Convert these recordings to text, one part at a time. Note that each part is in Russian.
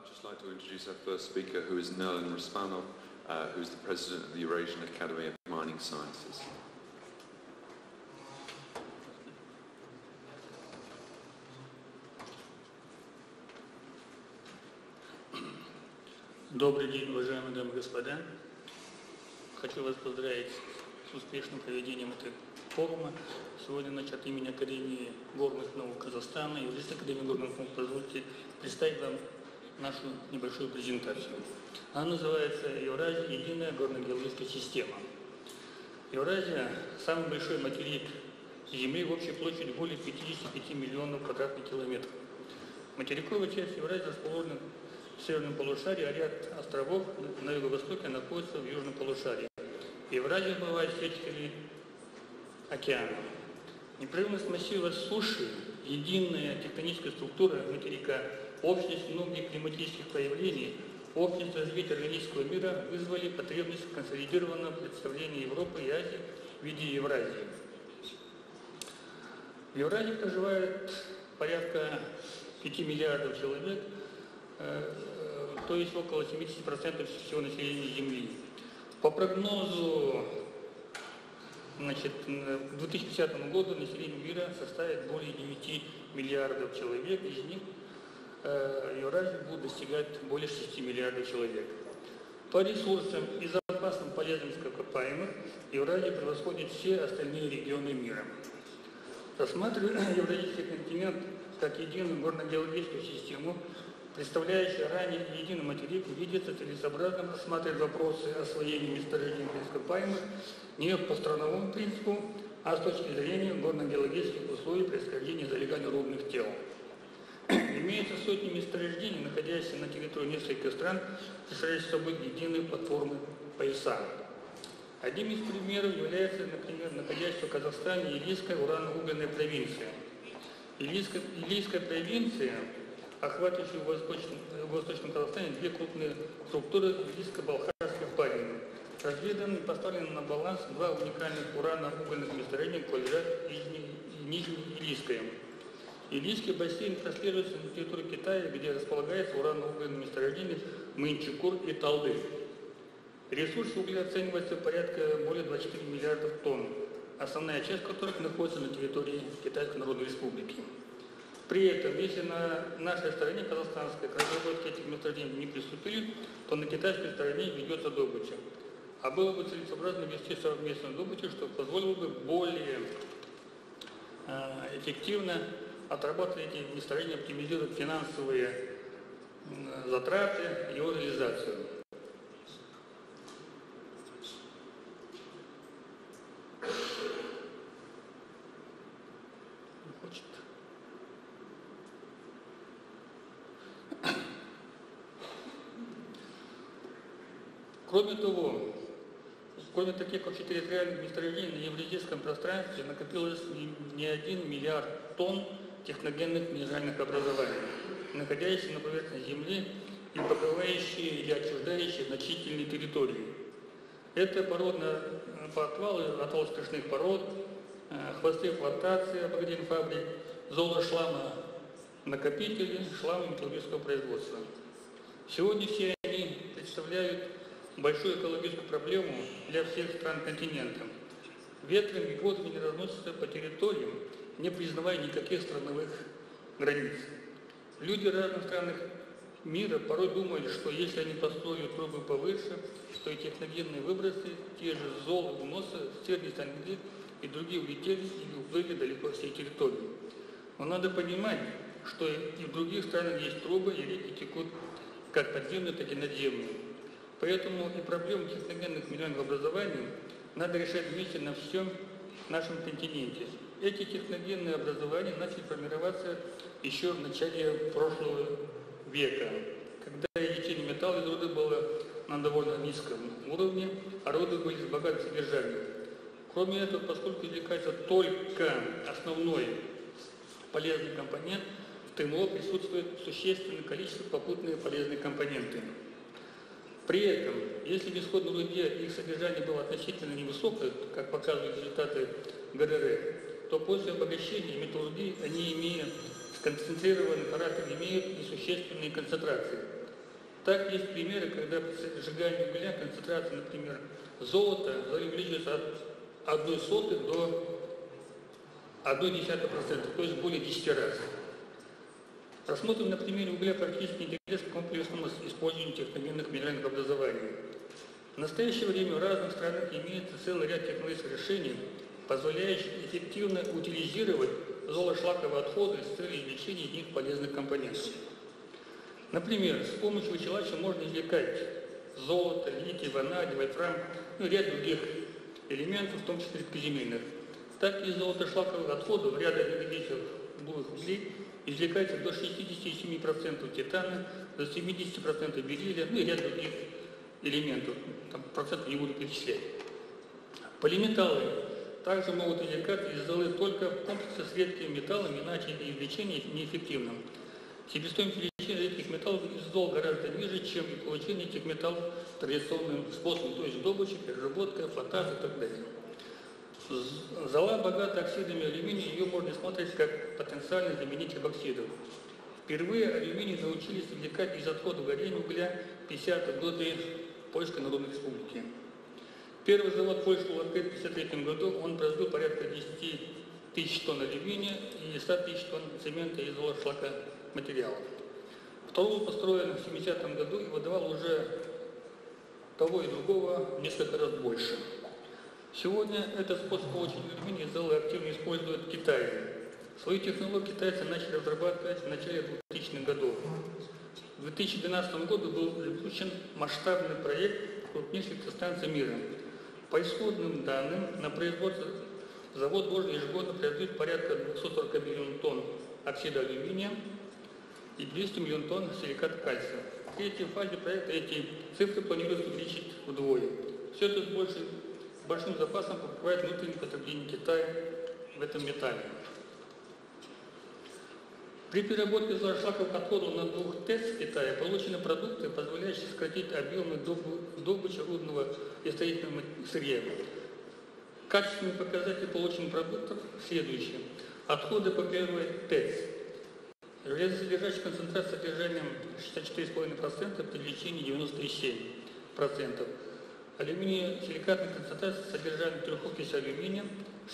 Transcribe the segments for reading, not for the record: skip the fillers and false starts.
I'd just like to introduce our first speaker, who is Nerlin Raspanov, who is the president of the Eurasian Academy of Mining Sciences. Добрый день, уважаемые дамы и господа. Хочу вас поздравить с успешным проведением этого форума. Сегодня от имени Академии горных наук Казахстана и Евразийской академии горных наук позвольте представить вам нашу небольшую презентацию. Она называется «Евразия. Единая горно-геологическая система». Евразия – самый большой материк Земли в общей площади более 55 миллионов квадратных километров. Материковая часть Евразии расположена в северном полушарии, а ряд островов на юго-востоке находится в южном полушарии. Евразия бывает сетью океана. Непрерывность массива суши, единая тектоническая структура материка, общность многих климатических проявлений, общность развития органического мира вызвали потребность консолидированного представления Европы и Азии в виде Евразии. В Евразии проживает порядка 5 миллиардов человек, то есть около 70% всего населения Земли. По прогнозу, к 2050 году население мира составит более 9 миллиардов человек, из них Евразии будет достигать более 6 миллиардов человек. По ресурсам и запасам полезных ископаемых Евразия превосходит все остальные регионы мира. Рассматривая Евразийский континент как единую горно-геологическую систему, представляющая ранее единый материк, видится целесообразным рассматривать вопросы освоения месторождений ископаемых не по страновому принципу, а с точки зрения горно-геологических условий происхождения залегания рудных тел. Имеются сотни месторождений, находящихся на территории нескольких стран, представляющих собой единые платформы пояса. Одним из примеров является, например, находящаяся в Казахстане Илийская урано-угольная провинция. Илийская провинция, охватывающая в Восточном Казахстане две крупные структуры Илийско-Балхарской впадины. Разведаны и поставлены на баланс два уникальных урано-угольных месторождения Кольжа и Нижнеилийское. Илийский бассейн прослеживается на территории Китая, где располагается урано-угольное месторождение Мынчукур и Талды. Ресурсы угля оцениваются порядка более 24 миллиардов тонн, основная часть которых находится на территории Китайской Народной Республики. При этом, если на нашей стороне казахстанской к разработке этих месторождений не приступили, то на китайской стороне ведется добыча. А было бы целесообразно вести совместную добычу, что позволило бы более эффективно отрабатывать эти месторождения, оптимизировать финансовые затраты и его реализацию. Кроме того, кроме таких общетерриториальных месторождений на евразийском пространстве накопилось не 1 миллиард тонн техногенных минеральных образований, находящихся на поверхности Земли и покрывающие или отчуждающие значительные территории. Это породные отвалы отвал-стрижных пород, хвосты флотации обогатительных фабрик, золото-шлама накопители, шлама металлургического производства. Сегодня все они представляют большую экологическую проблему для всех стран континента. Ветрами и водами разносятся по территориям, не признавая никаких страновых границ. Люди разных стран мира порой думали, что если они построят трубы повыше, то и техногенные выбросы, те же золы, вносы, стержни станки и другие улетели или уплыли далеко от всей территории. Но надо понимать, что и в других странах есть трубы, и реки текут как подземные, так и надземные. Поэтому и проблему техногенных минеральных образований надо решать вместе на всем нашем континенте. Эти техногенные образования начали формироваться еще в начале прошлого века, когда извлечение металла из руды было на довольно низком уровне, а руды были с богатым содержанием. Кроме этого, поскольку извлекается только основной полезный компонент, в ТМО присутствует существенное количество попутные полезные компоненты. При этом, если в исходной руде их содержание было относительно невысокое, как показывают результаты ГРР, то после обогащения металлургии они имеют сконцентрированный характер, имеют несущественные концентрации. Так есть примеры, когда при сжигании угля концентрация, например, золота увеличивается от 0,01 до 0,1%, то есть более 10 раз. Рассмотрим на примере угля практически интерес к комплексному использованию техногенных минеральных образований. В настоящее время в разных странах имеется целый ряд технологических решений, позволяющих эффективно утилизировать золото-шлаковые отходы с целью извлечения из них полезных компонентов. Например, с помощью вычелача можно извлекать золото, литий, ванадий, вольфрам и ряд других элементов, в том числе редкоземельных. Так из золото-шлаковых отходов ряда энергетических углей извлекается до 67% титана, до 70% бериллия, и ряд других элементов. Там процентов не буду перечислять. Полиметаллы также могут извлекаться из золы только в комплексе с редкими металлами, иначе извлечение неэффективно. Себестоимость извлечения редких металлов из зол гораздо ниже, чем и получение этих металлов традиционным способом, то есть добыча, переработка, флотация и так далее. Зола богата оксидами алюминия, ее можно рассматривать как потенциальный заменитель боксидов. Впервые алюминий научились извлекать из отходов горения угля в 50-е годы Польской Народной Республики. Первый завод в Польше в 1953 году он произвел порядка 10 тысяч тонн алюминия и 100 тысяч тонн цемента из золото-шлакоматериалов. Второй был построен в 70-м году и выдавал уже того и другого в несколько раз больше. Сегодня этот способ получения алюминия из золы активно используют в Китае. Свою технологию китайцы начали разрабатывать в начале 2000-х годов. В 2012 году был запущен масштабный проект крупнейших электростанций мира. По исходным данным, на производство завод должен ежегодно производить порядка 240 миллионов тонн оксида алюминия и 200 миллионов тонн силиката кальция. В третьей фазе проекта эти цифры планируется увеличить вдвое. Все это с большим запасом покрывает внутреннее потребление Китая в этом металле. При переработке золото-шлаковых отходов на 2 ТЭЦ в Китае получены продукты, позволяющие сократить объемы добычи рудного и строительного сырья. Качественные показатели полученных продуктов следующие. Отходы по первой ТЭЦ. Железосодержащая концентрация с содержанием 64,5%, при извлечении 97%. Алюминий-силикатная концентрация с содержанием трехокиси алюминия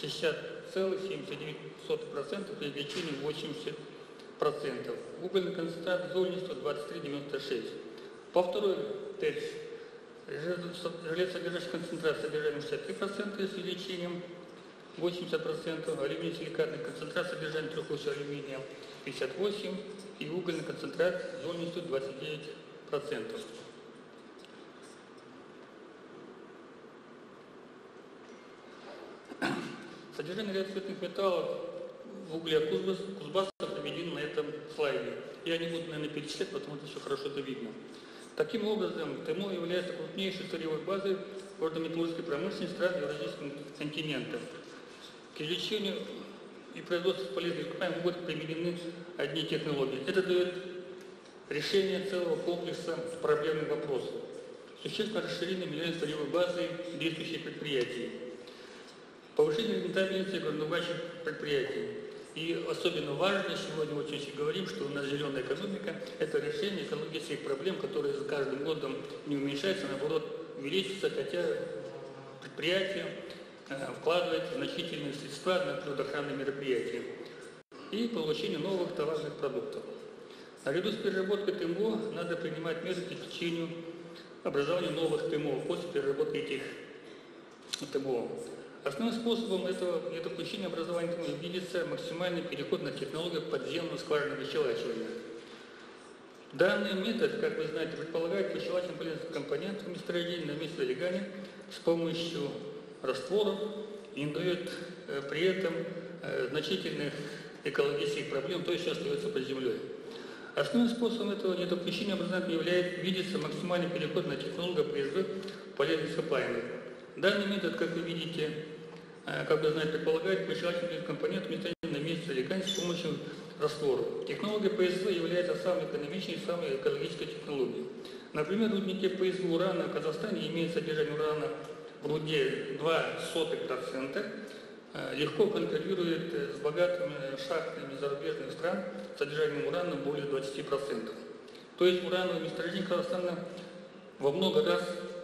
60,79%, при извлечении 80%. Угольная концентрация зольнистого 23,96%. По второй ТЭЦ железосодержащая концентрация с содержанием 63% с извлечением 80%, алюминий-силикатная концентрация с содержанием трехокиси алюминия 58% и угольная концентрация зольнистого 29%. Содержание ряда цветных металлов в угле Кузбасса приведено на этом слайде. Я не буду, наверное, перечислять, потому что все хорошо это видно. Таким образом, ТМО является крупнейшей сырьевой базой горно-металлургической промышленности стран Евразийского континента. К извлечению и производству полезных ископаемых будут применены одни технологии. Это дает решение целого комплекса проблемных вопросов. Существенное расширение минеральной сырьевой базы действующих предприятий. Повышение рентабельности горнодобывающих предприятий. И особенно важно, сегодня очень говорим, что у нас зеленая экономика – это решение экологических проблем, которые с каждым годом не уменьшаются, а наоборот увеличиваются, хотя предприятия вкладывают значительные средства на природоохранные мероприятия и получение новых товарных продуктов. Наряду с переработкой ТМО надо принимать меры к обеспечению образования новых ТМО после переработки этих ТМО. Основным способом этого недопущения образования ТМО видится максимальный переход на технологию подземного скважинного выщелачивания. Данный метод, как вы знаете, предполагает выщелачивание полезных компонентов месторождения на месте залегания с помощью растворов и не дает при этом значительных экологических проблем, то есть остается под землей. Основным способом этого недопущения образования видится максимальный переход на технологию производства полезных ископаемых. Данный метод, как вы видите, как вы знаете, предполагает выщелачивание компонентов месторождения на месте залегания с помощью растворов. Технология ПСВ является самой экономичной и самой экологической технологией. Например, рудники ПСВ урана в Казахстане имеют содержание урана в руде 0,02%, легко конкурирует с богатыми шахтами зарубежных стран с содержанием урана более 20%. То есть урановое месторождение Казахстана во много раз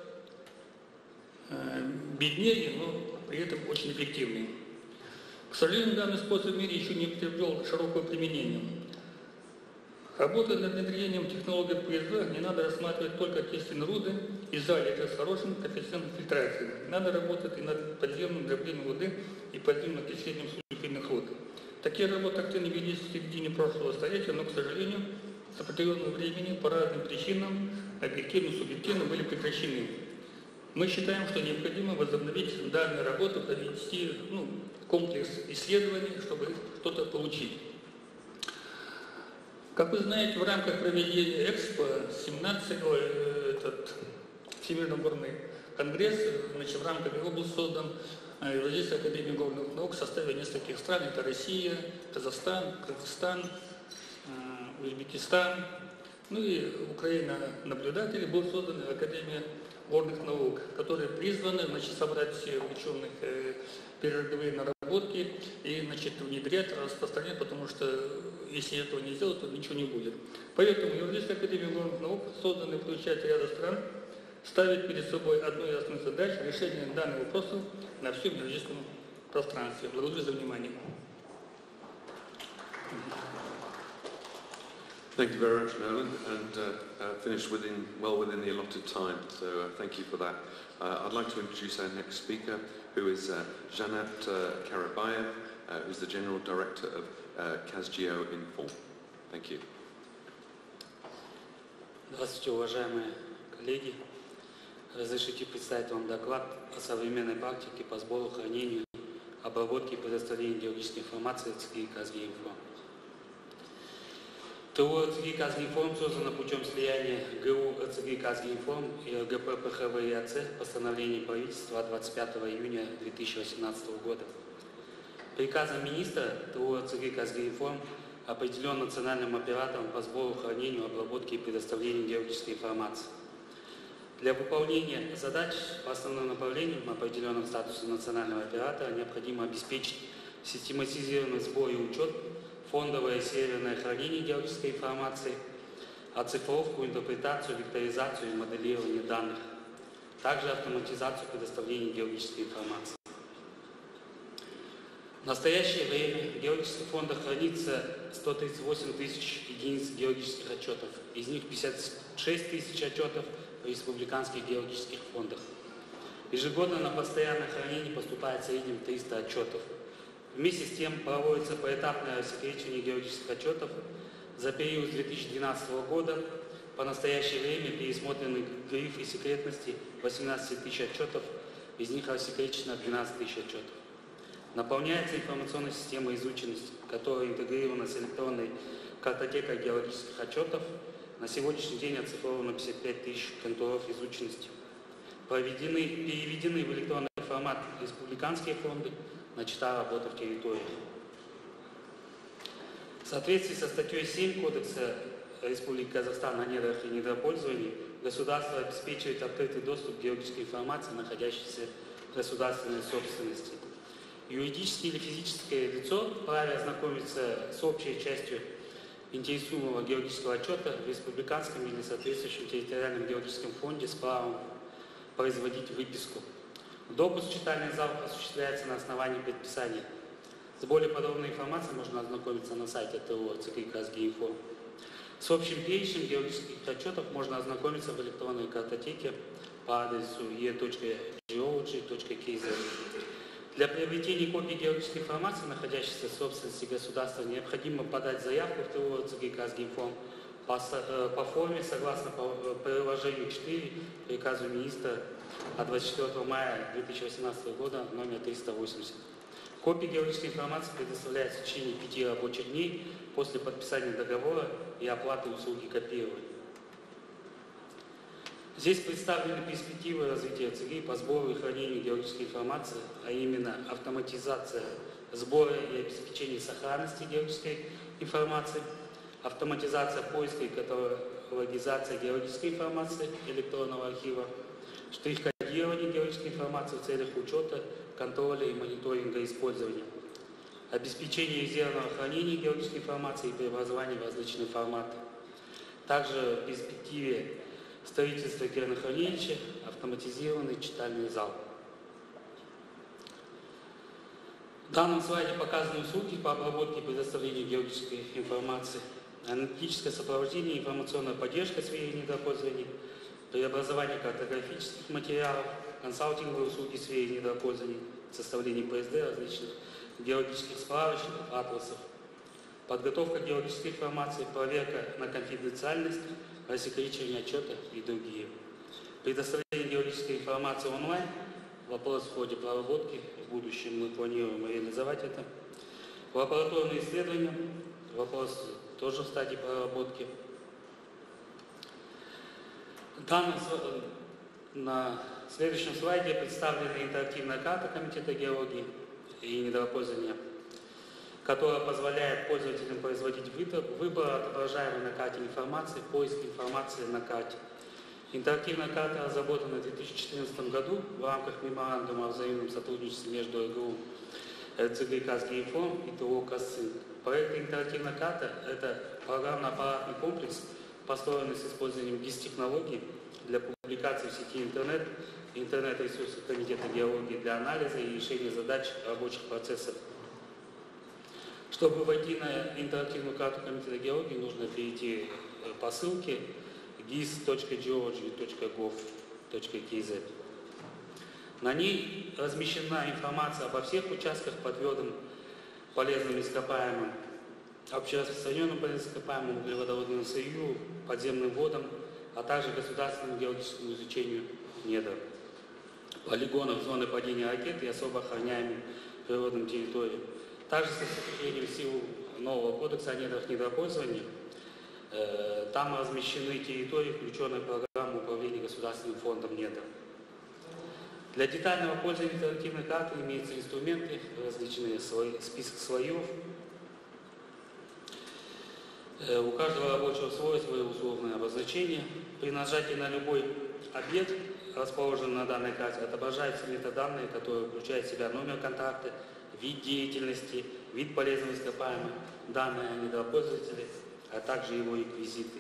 беднее, но при этом очень эффективный. К сожалению, данный способ в мире еще не приобрел широкое применение. Работая над внедрением технологий ПСВ, не надо рассматривать только окисленные руды и залежи с хорошим коэффициентом фильтрации. Надо работать и над подземным дроблением воды и подземным окислением сульфидных руд. Такие работы активно велись в середине прошлого столетия, но, к сожалению, с определенного времени по разным причинам, объективно и субъективно, были прекращены. Мы считаем, что необходимо возобновить данные работы, провести комплекс исследований, чтобы что-то получить. Как вы знаете, в рамках проведения Экспо 17 Всемирный горный конгресс, в рамках его был создан Евразийская академия горных наук в составе нескольких стран. Это Россия, Казахстан, Кыргызстан, Узбекистан, и Украина наблюдатели. Был создан Академия горных наук, которые призваны собрать все ученых передовые наработки и внедрять, распространять, потому что если этого не сделать, то ничего не будет. Поэтому Евразийская академия горных наук, созданная в участии ряда стран, ставит перед собой одну из основных задач – решение данных вопросов на всем евразийском пространстве. Благодарю за внимание. Thank you very much, Nolan, and finished well within the allotted time, so thank you for that. I'd like to introduce our next speaker, who is Janat Karabayev, who's the General Director of KazGeo Info. Thank you. Здравствуйте, уважаемые коллеги. Разрешите представить вам доклад о современной практике по сбору, хранению, обработке и предоставлению геологической информации в ЦГИ «Казгеинфо». ТО ЦГИ «Казгеинформ» создано путем слияния ГУ ЦГИ «Казгеинформ» и РГП ПХВ ИАЦ постановлением правительства 25 июня 2018 года. Приказом министра ТО ЦГИ «Казгеинформ» определен национальным оператором по сбору, хранению, обработке и предоставлению геологической информации. Для выполнения задач по основным направлениям, определенным статусом национального оператора, необходимо обеспечить систематизированный сбор и учет, фондовое и серверное хранение геологической информации, оцифровку, интерпретацию, векторизацию и моделирование данных, также автоматизацию предоставления геологической информации. В настоящее время в геологических фондах хранится 138 тысяч единиц геологических отчетов, из них 56 тысяч отчетов в республиканских геологических фондах. Ежегодно на постоянное хранение поступает в среднем 300 отчетов. Вместе с тем проводится поэтапное рассекречивание геологических отчетов. За период с 2012 года по настоящее время пересмотрены грифы секретности 18 тысяч отчетов, из них рассекречено 12 тысяч отчетов. Наполняется информационная система изученности, которая интегрирована с электронной картотекой геологических отчетов. На сегодняшний день оцифровано 55 тысяч контуров изученности. Переведены в электронный формат республиканские фонды, начата работа в территориях. В соответствии со статьей 7 Кодекса Республики Казахстан о недрах и недропользовании, государство обеспечивает открытый доступ к геологической информации, находящейся в государственной собственности. Юридическое или физическое лицо вправе ознакомиться с общей частью интересуемого геологического отчета в республиканском или соответствующем территориальном геологическом фонде с правом производить выписку. Допуск в читальный зал осуществляется на основании предписания. С более подробной информацией можно ознакомиться на сайте ТО ЦГИ «Казгеинфо». С общим перечнем геологических отчетов можно ознакомиться в электронной картотеке по адресу e.geology.kz. Для приобретения копий геологической информации, находящейся в собственности государства, необходимо подать заявку в ТО ЦГИ «Казгеинфо» по форме согласно приложению 4 приказу министра от 24 мая 2018 года номер 380. Копии геологической информации предоставляются в течение 5 рабочих дней после подписания договора и оплаты услуги копирования. Здесь представлены перспективы развития ЦГИ по сбору и хранению геологической информации, а именно автоматизация сбора и обеспечения сохранности геологической информации, автоматизация поиска и каталогизация геологической информации электронного архива, штрих-кодирование геологической информации в целях учета, контроля и мониторинга использования, обеспечение резервного хранения геологической информации и преобразования в различные форматы, Также в перспективе строительства кернохранилища, автоматизированный читальный зал. В данном слайде показаны услуги по обработке и предоставлению геологической информации, аналитическое сопровождение, информационная поддержка в сфере недропользования, преобразование картографических материалов, консалтинговые услуги в сфере недропользования, составление ПСД, различных геологических справочников, атласов, подготовка геологической информации, проверка на конфиденциальность, рассекречивание отчета и другие. Предоставление геологической информации онлайн, вопрос в ходе проработки, в будущем мы планируем реализовать это. Лабораторные исследования, вопрос тоже в стадии проработки. На следующем слайде представлена интерактивная карта Комитета геологии и недропользования, которая позволяет пользователям производить выбор отображаемой на карте информации, поиск информации на карте. Интерактивная карта разработана в 2014 году в рамках меморандума о взаимном сотрудничестве между РГУ, РЦГ «Казгеинформ» и ТО «Казцинк». Проект «Интерактивная карта» – это программно-аппаратный комплекс, построенный с использованием GIS-технологий для публикации в сети интернет-ресурсов Комитета геологии для анализа и решения задач рабочих процессов. Чтобы войти на интерактивную карту Комитета геологии, нужно перейти по ссылке gis.geology.gov.kz. На ней размещена информация обо всех участках по твердым полезным ископаемым, общераспространенным полезным ископаемым, углеводородному сырью, подземным водам, а также государственному геологическому изучению недр, полигонов, зоны падения ракет и особо охраняемым природным территориям. Также с вступлением в силу нового кодекса о недрах недропользования там размещены территории, включенные в программу управления Государственным фондом недр. Для детального пользования интерактивной карты имеются инструменты, различные список слоев. У каждого рабочего слоя свое условное обозначение. При нажатии на любой объект, расположенный на данной карте, отображаются метаданные, которые включают в себя номер контракта, вид деятельности, вид полезного ископаемого, данные о недропользователе, а также его реквизиты.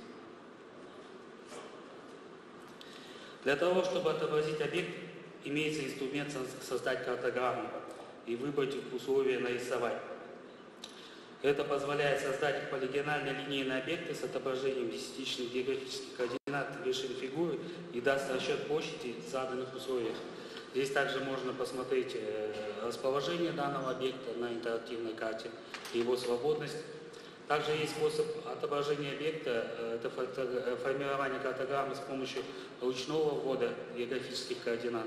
Для того, чтобы отобразить объект, имеется инструмент создать картограмму и выбрать условия нарисовать. Это позволяет создать полигональные линейные объекты с отображением десятичных географических координат вершин фигуры и даст расчет площади в заданных условиях. Здесь также можно посмотреть расположение данного объекта на интерактивной карте и его свободность. Также есть способ отображения объекта, это формирование картограммы с помощью ручного ввода географических координат.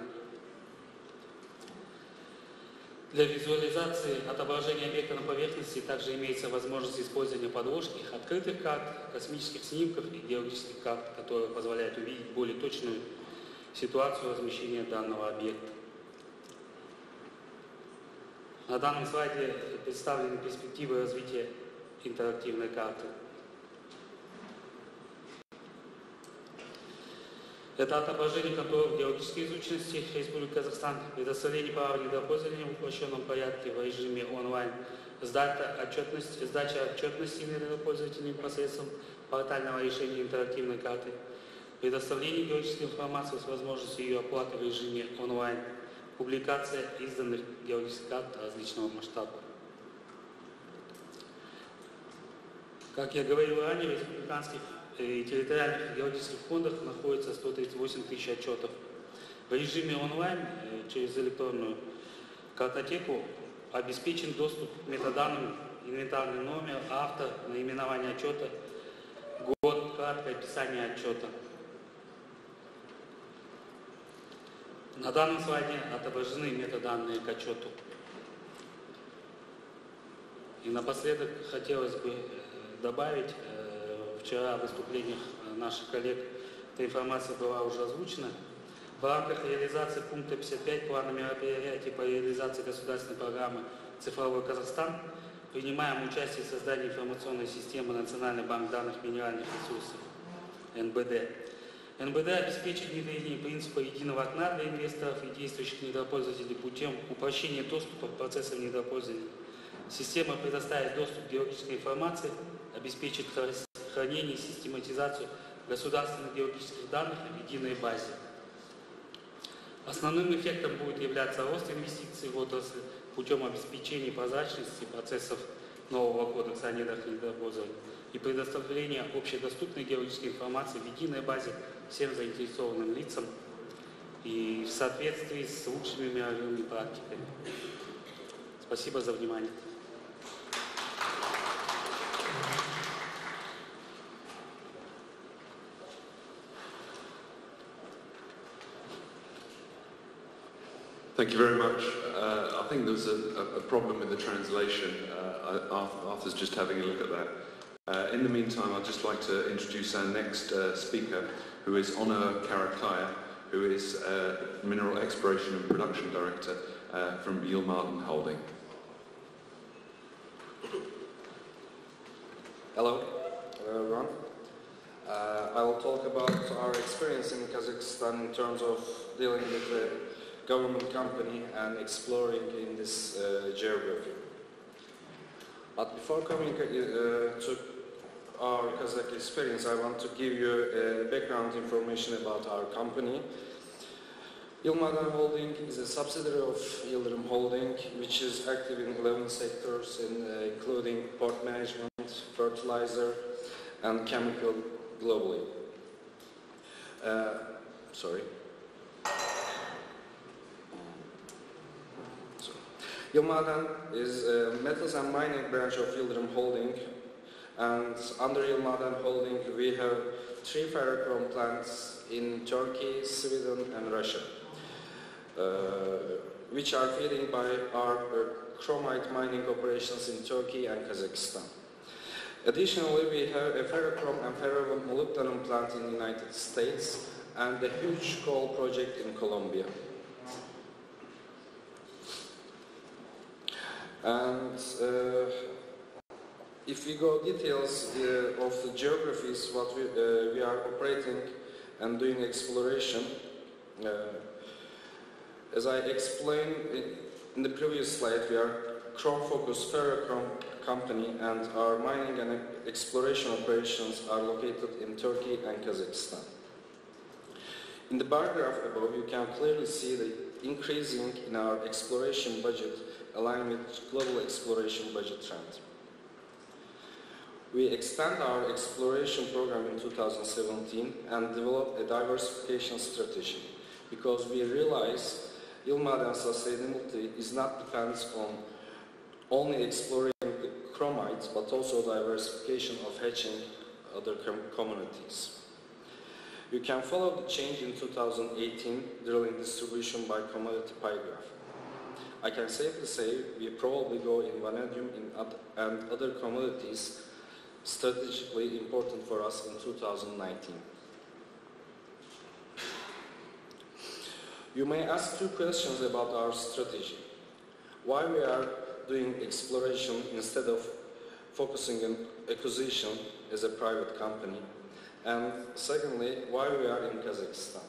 Для визуализации отображения объекта на поверхности также имеется возможность использования подложки, открытых карт, космических снимков и геологических карт, которые позволяют увидеть более точную ситуацию размещения данного объекта. На данном слайде представлены перспективы развития интерактивной карты. Это отображение контролов геологической изученности Республики Казахстан, предоставление права недропользования в упрощенном порядке в режиме онлайн, сдача отчетности недропользователям посредством портального решения интерактивной карты, предоставление геологической информации с возможностью ее оплаты в режиме онлайн, публикация изданных геологических карт различного масштаба. Как я говорил ранее, в республиканских и территориальных геологических фондах находится 138 тысяч отчетов. В режиме онлайн через электронную картотеку обеспечен доступ к метаданным, инвентарный номер, автор, наименование отчета, год, краткое описание отчета. На данном слайде отображены метаданные к отчету. И напоследок хотелось бы добавить, вчера в выступлениях наших коллег эта информация была уже озвучена. В рамках реализации пункта 55 плана мероприятий по реализации государственной программы «Цифровой Казахстан» принимаем участие в создании информационной системы Национальный банк данных минеральных ресурсов НБД. НБД обеспечит внедрение принципа единого окна для инвесторов и действующих недропользователей путем упрощения доступа к процессам недропользования. Система предоставит доступ к геологической информации, обеспечит сохранение и систематизацию государственных геологических данных в единой базе. Основным эффектом будет являться рост инвестиций в отрасль путем обеспечения прозрачности процессов нового кодекса о недрах и недропользовании и предоставления общедоступной геологической информации в единой базе всем заинтересованным лицам и в соответствии с лучшими мировыми практиками. Спасибо за внимание. Thank you very much. I think there was a problem with the translation. Arthur's just having a look at that. In the meantime, I'd just like to introduce our next speaker, who is Onur Karakaya, who is Mineral Exploration and Production Director from Yilmaden Holding. Hello, everyone. I will talk about our experience in Kazakhstan in terms of dealing with the government company and exploring in this geography. But before coming to our Kazakh experience, I want to give you background information about our company. Yilmaden Holding is a subsidiary of Yildirim Holding, which is active in 11 sectors, including port management, fertilizer, and chemical globally. Yilmaden is a metals and mining branch of Yildirim Holding, and under Yilmaden Holding we have 3 ferrochrome plants in Turkey, Sweden and Russia, which are feeding by our chromite mining operations in Turkey and Kazakhstan. Additionally, we have a ferrochrome and ferromolybdenum plant in the United States and a huge coal project in Colombia. And if we go details of the geographies what we are operating and doing exploration, as I explained in the previous slide, we are chrome-focused ferrochrome company, and our mining and exploration operations are located in Turkey and Kazakhstan. In the bar graph above, you can clearly see the increasing in our exploration budget aligned with global exploration budget trend. We expand our exploration program in 2017 and develop a diversification strategy because we realize Yilmaden sustainability is not dependent on only exploring the chromites but also diversification of hatching other commodities. You can follow the change in 2018 drilling distribution by commodity pie graph. I can safely say we probably go in vanadium and other commodities strategically important for us in 2019. You may ask 2 questions about our strategy. Why we are doing exploration instead of focusing on acquisition as a private company, and secondly, why we are in Kazakhstan.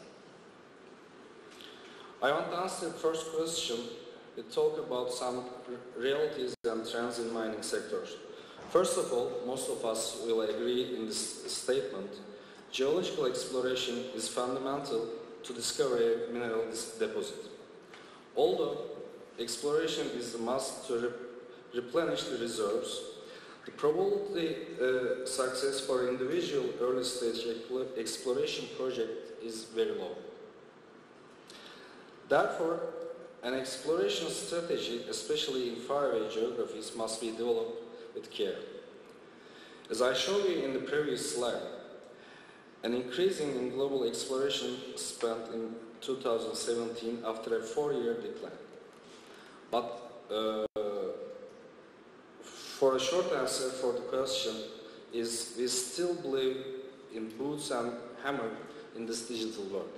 I want to answer the first question. We talk about some realities and trends in mining sectors. First of all, most of us will agree in this statement. Geological exploration is fundamental to discover a mineral deposit. Although exploration is a must to replenish the reserves, the probability success for individual early stage exploration project is very low. Therefore, an exploration strategy, especially in faraway geographies, must be developed with care. As I showed you in the previous slide, an increasing in global exploration spent in 2017 after a 4-year decline. But for a short answer for the question is we still believe in boots and hammer in this digital world.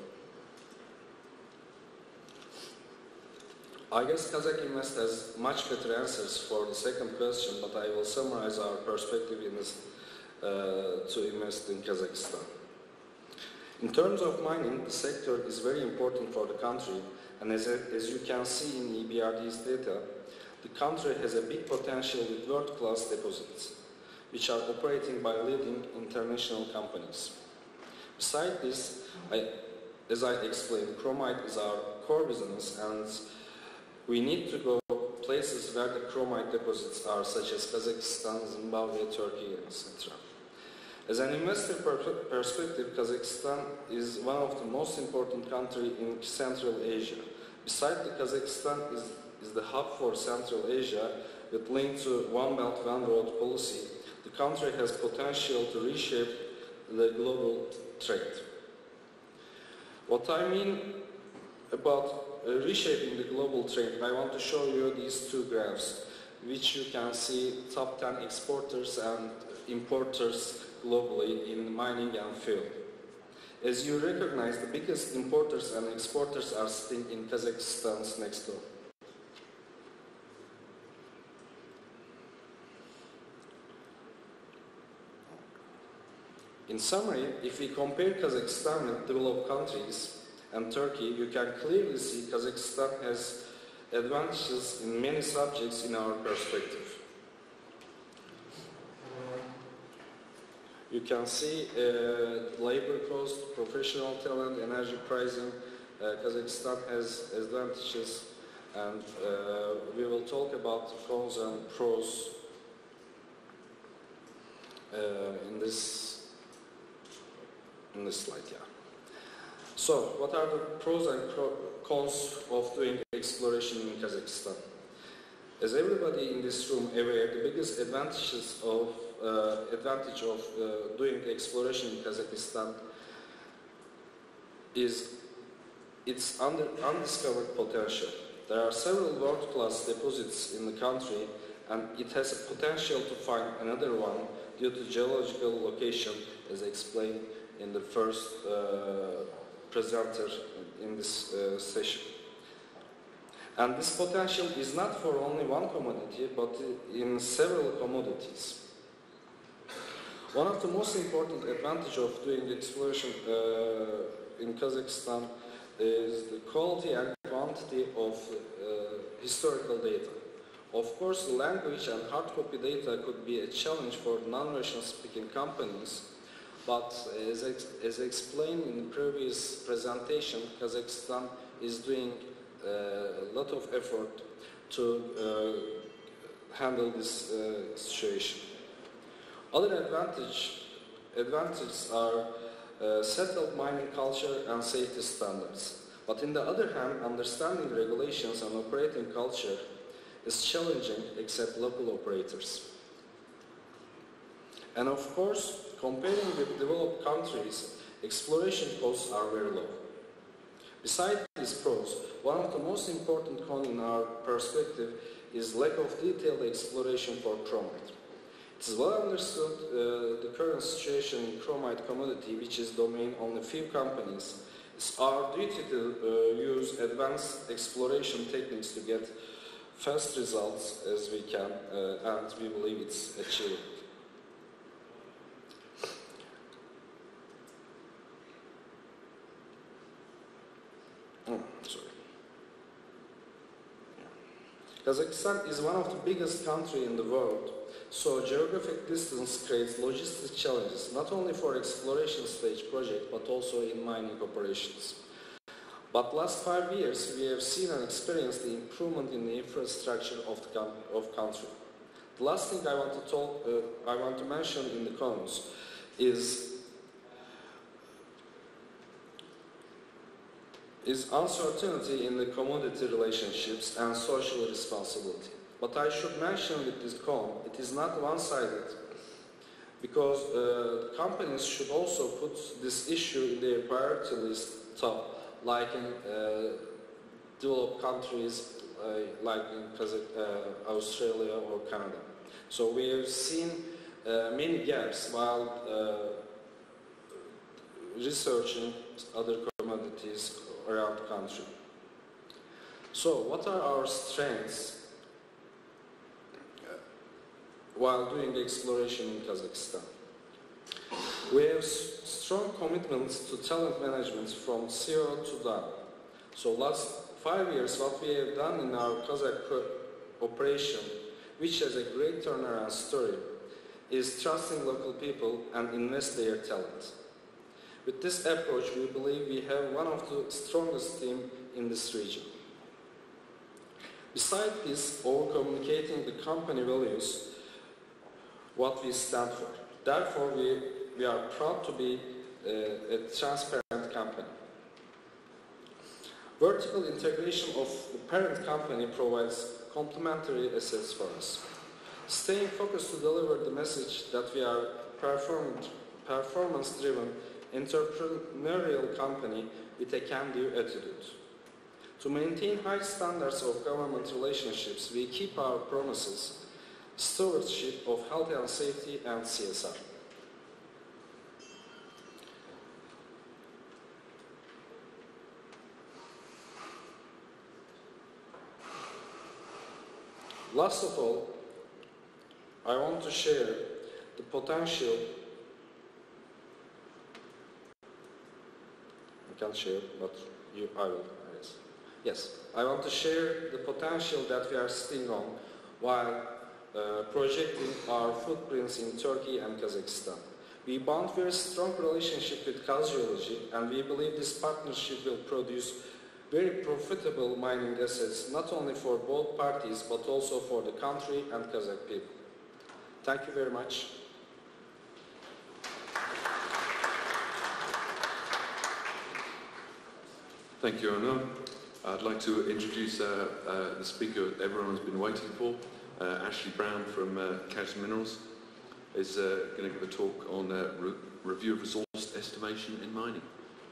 I guess Kazakh Invest has much better answers for the second question, but I will summarize our perspective in this, to invest in Kazakhstan. In terms of mining, the sector is very important for the country, and as you can see in EBRD's data, the country has a big potential with world-class deposits. which are operating by leading international companies. Besides this, as I explained, chromite is our core business, and we need to go places where the chromite deposits are, such as Kazakhstan, Zimbabwe, Turkey, etc. As an investor perspective, Kazakhstan is one of the most important countries in Central Asia. Besides, Kazakhstan is the hub for Central Asia with link to One Belt, One Road policy. The country has potential to reshape the global trade. What I mean about reshaping the global trade, I want to show you these two graphs, which you can see top 10 exporters and importers globally in mining and fuel. As you recognize, the biggest importers and exporters are sitting in Kazakhstan's next door. In summary, if we compare Kazakhstan with developed countries and Turkey, you can clearly see Kazakhstan has advantages in many subjects in our perspective. You can see labor cost, professional talent, energy pricing. Kazakhstan has advantages, and we will talk about cons and pros in this slide. Yeah. So, what are the pros and cons of doing exploration in Kazakhstan? As everybody in this room aware, the biggest advantage of doing exploration in Kazakhstan is its undiscovered potential. There are several world-class deposits in the country, and it has a potential to find another one due to geological location, as explained in the first presenter in this session. And this potential is not for only one commodity, but in several commodities. One of the most important advantages of doing exploration in Kazakhstan is the quality and quantity of historical data. Of course, the language and hard copy data could be a challenge for non-Russian speaking companies, but as explained in the previous presentation, Kazakhstan is doing a lot of effort to handle this situation. Other advantages are settled mining culture and safety standards. But on the other hand, understanding regulations and operating culture is challenging except local operators. And of course, comparing with developed countries, exploration costs are very low. Besides these pros, one of the most important cons in our perspective is lack of detailed exploration for chromite. It is well understood the current situation in chromite commodity, which is domain only few companies. It's our duty to use advanced exploration techniques to get fast results as we can, and we believe it's achievable. Kazakhstan is one of the biggest countries in the world, so geographic distance creates logistic challenges, not only for exploration stage project, but also in mining operations. But last 5 years, we have seen and experienced the improvement in the infrastructure of the country. The last thing I want to mention in the cons is uncertainty in the commodity relationships and social responsibility. But I should mention with this con, it is not one-sided, because companies should also put this issue in their priority list top, like in developed countries like in Australia or Canada. So we have seen many gaps while researching other commodities around the country. So what are our strengths while doing exploration in Kazakhstan? We have strong commitments to talent management from zero to done. So last 5 years, what we have done in our Kazakh operation, which has a great turnaround story, is trusting local people and invest their talent. With this approach, we believe we have one of the strongest teams in this region. Besides this, over-communicating the company values, what we stand for. Therefore, we are proud to be a transparent company. Vertical integration of the parent company provides complementary assets for us. Staying focused to deliver the message that we are performance-driven, entrepreneurial company with a can-do attitude. To maintain high standards of government relationships, we keep our promises, stewardship of health and safety, and CSR. Last of all, I want to share the potential. I can't share, but I will. Yes, I want to share the potential that we are sitting on while projecting our footprints in Turkey and Kazakhstan. We bond very strong relationship with Kazgeology, and we believe this partnership will produce very profitable mining assets, not only for both parties, but also for the country and Kazakh people. Thank you very much. Thank you, Onur. I'd like to introduce the speaker everyone's been waiting for. Ashley Brown from Kaz Minerals is going to give a talk on review of resource estimation in mining.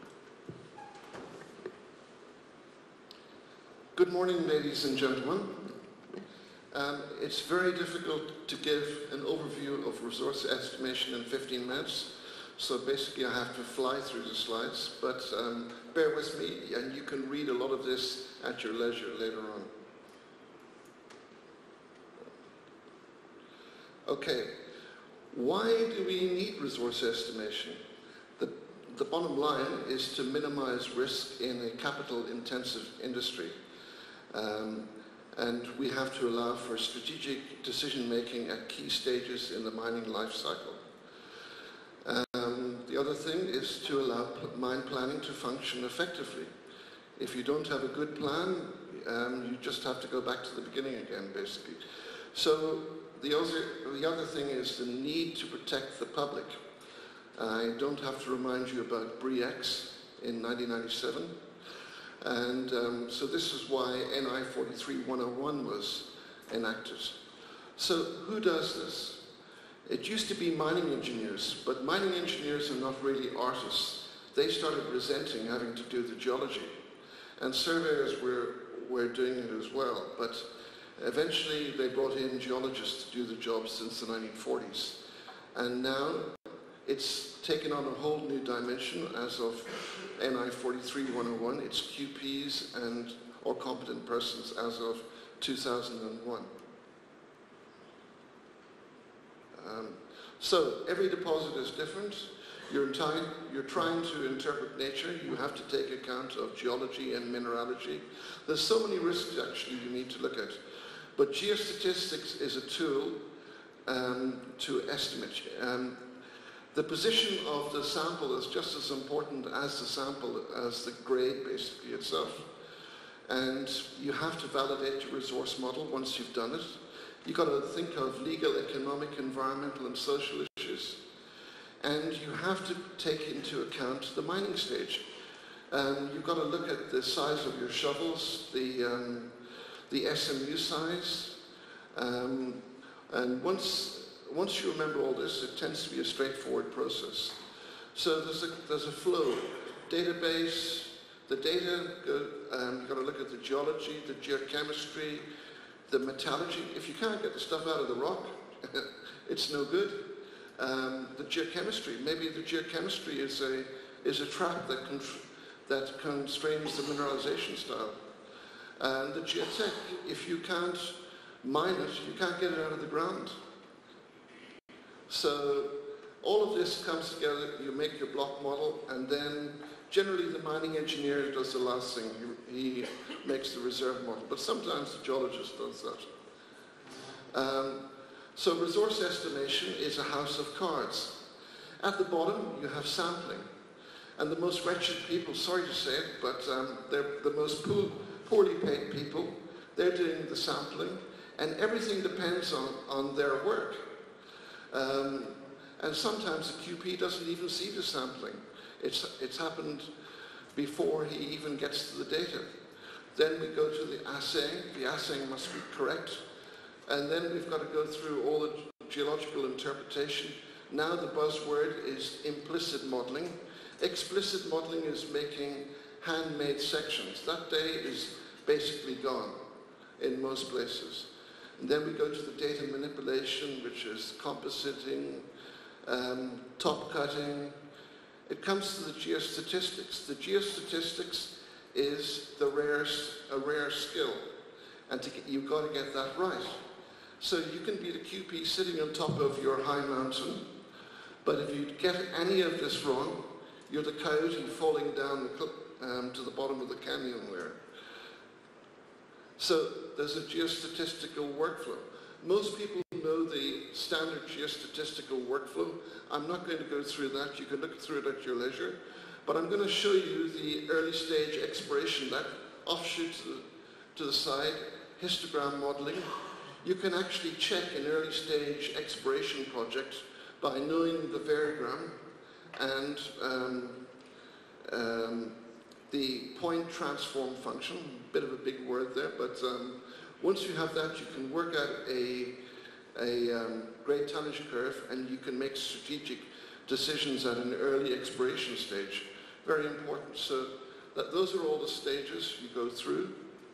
Good morning, ladies and gentlemen. It's very difficult to give an overview of resource estimation in 15 minutes, so basically I have to fly through the slides, but bear with me and you can read a lot of this at your leisure later on. Okay, why do we need resource estimation? The bottom line is to minimize risk in a capital-intensive industry. And we have to allow for strategic decision-making at key stages in the mining life cycle. The other thing is to allow mine planning to function effectively. If you don't have a good plan, you just have to go back to the beginning again, basically. So the other thing is the need to protect the public. I don't have to remind you about BRIEX in 1997. And so this is why NI 43-101 was enacted. So who does this? It used to be mining engineers, but mining engineers are not really artists. They started resenting having to do the geology. And surveyors were doing it as well, but eventually they brought in geologists to do the job since the 1940s. And now it's taken on a whole new dimension as of NI 43-101. It's QPs and or competent persons as of 2001. So every deposit is different. You're trying to interpret nature. You have to take account of geology and mineralogy. There's so many risks actually you need to look at. But geostatistics is a tool to estimate. The position of the sample is just as important as the sample, as the grade basically itself. And you have to validate your resource model once you've done it. You've got to think of legal, economic, environmental and social issues. And you have to take into account the mining stage. You've got to look at the size of your shovels, the SMU size. And once you remember all this, it tends to be a straightforward process. So there's a flow. Database, the data, you've got to look at the geology, the geochemistry, the metallurgy. If you can't get the stuff out of the rock, it's no good. The geochemistry, maybe the geochemistry is a trap that constrains the mineralization style. And the geotech, if you can't mine it, you can't get it out of the ground. So all of this comes together, you make your block model, and then generally the mining engineer does the last thing. He makes the reserve model, but sometimes the geologist does that. So resource estimation is a house of cards. At the bottom, you have sampling. And the most wretched people, sorry to say it, but they're the most poorly paid people. They're doing the sampling, and everything depends on their work. And sometimes the QP doesn't even see the sampling. It's happened before he even gets to the data. Then we go to the assaying. The assaying must be correct. And then we've got to go through all the geological interpretation. Now the buzzword is implicit modeling. Explicit modeling is making handmade sections. That day is basically gone in most places. And then we go to the data manipulation, which is compositing, top cutting. It comes to the geostatistics. The geostatistics is a rare skill, and you've got to get that right. So you can be the QP sitting on top of your high mountain, but if you get any of this wrong, you're the coyote falling down to the bottom of the canyon there. So there's a geostatistical workflow. Most people know the standard geostatistical workflow. I'm not going to go through that. You can look through it at your leisure. But I'm going to show you the early stage exploration, that offshoot to the side, histogram modeling. You can actually check an early stage exploration project by knowing the variogram and the point transform function. A bit of a big word there, but once you have that, you can work out a grade tonnage curve, and you can make strategic decisions at an early exploration stage. Very important. So those are all the stages you go through.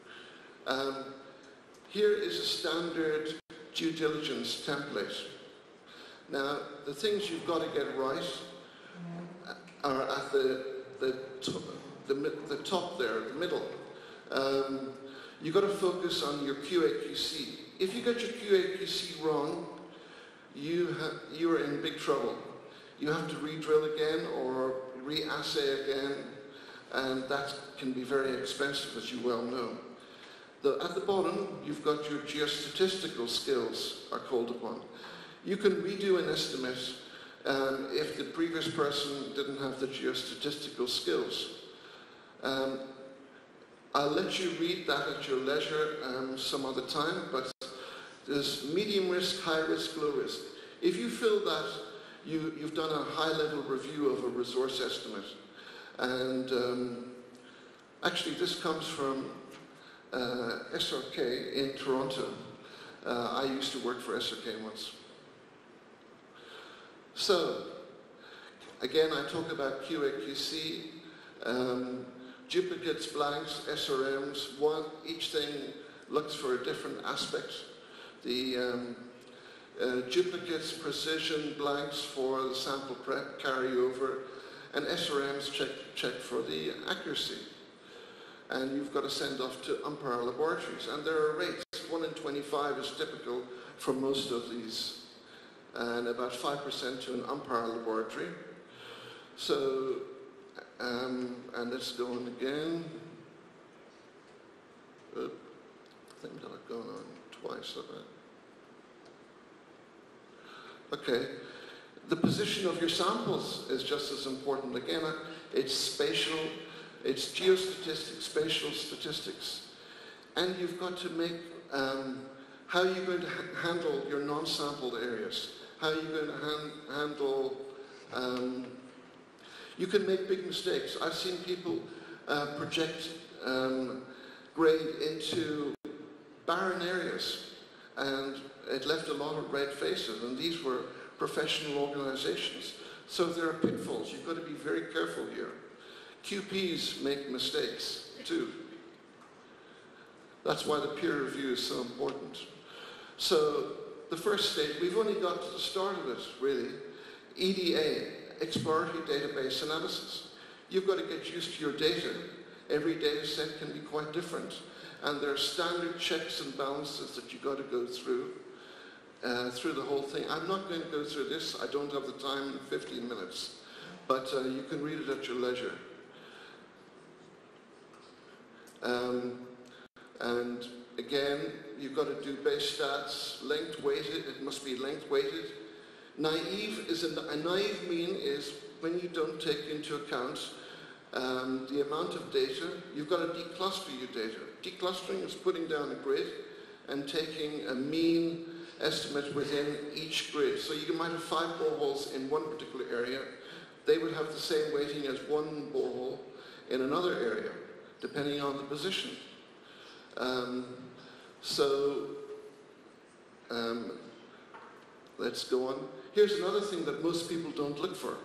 Here is a standard due diligence template. Now, the things you've got to get right are at the top there, the middle. You've got to focus on your QA/QC. If you get your QA/QC wrong, you are in big trouble. You have to re-drill again or re-assay again, and that can be very expensive, as you well know. At the bottom, you've got your geostatistical skills are called upon. You can redo an estimate if the previous person didn't have the geostatistical skills. I'll let you read that at your leisure some other time, but there's medium risk, high risk, low risk. If you feel that you've done a high-level review of a resource estimate, and actually this comes from SRK in Toronto. I used to work for SRK once. So, again, I talk about QA/QC, duplicates, blanks, SRMs. Each thing looks for a different aspect. The duplicates, precision, blanks for the sample prep, carryover, and SRMs check for the accuracy. And you've got to send off to umpire laboratories. And there are rates. 1 in 25 is typical for most of these, and about 5% to an umpire laboratory. So, and let's go on again. I think that I've gone on twice. Okay. The position of your samples is just as important. Again, it's spatial, it's geostatistics, spatial statistics. And you've got to make, how are you going to handle your non-sampled areas? How are you going to handle, you can make big mistakes. I've seen people project grade into barren areas, and it left a lot of red faces, and these were professional organizations. So there are pitfalls. You've got to be very careful here. QPs make mistakes too. That's why the peer review is so important. So the first stage, we've only got to the start of it, really. EDA, exploratory database analysis. You've got to get used to your data. Every data set can be quite different. And there are standard checks and balances that you've got to go through the whole thing. I'm not going to go through this. I don't have the time in 15 minutes. But you can read it at your leisure. And again, you've got to do base stats, length weighted, it must be length weighted. Naive is a naive mean is when you don't take into account the amount of data. You've got to decluster your data. Declustering is putting down a grid and taking a mean estimate within each grid. So you might have 5 boreholes in one particular area. They would have the same weighting as one borehole in another area, depending on the position. Let's go on. Here's another thing that most people don't look for.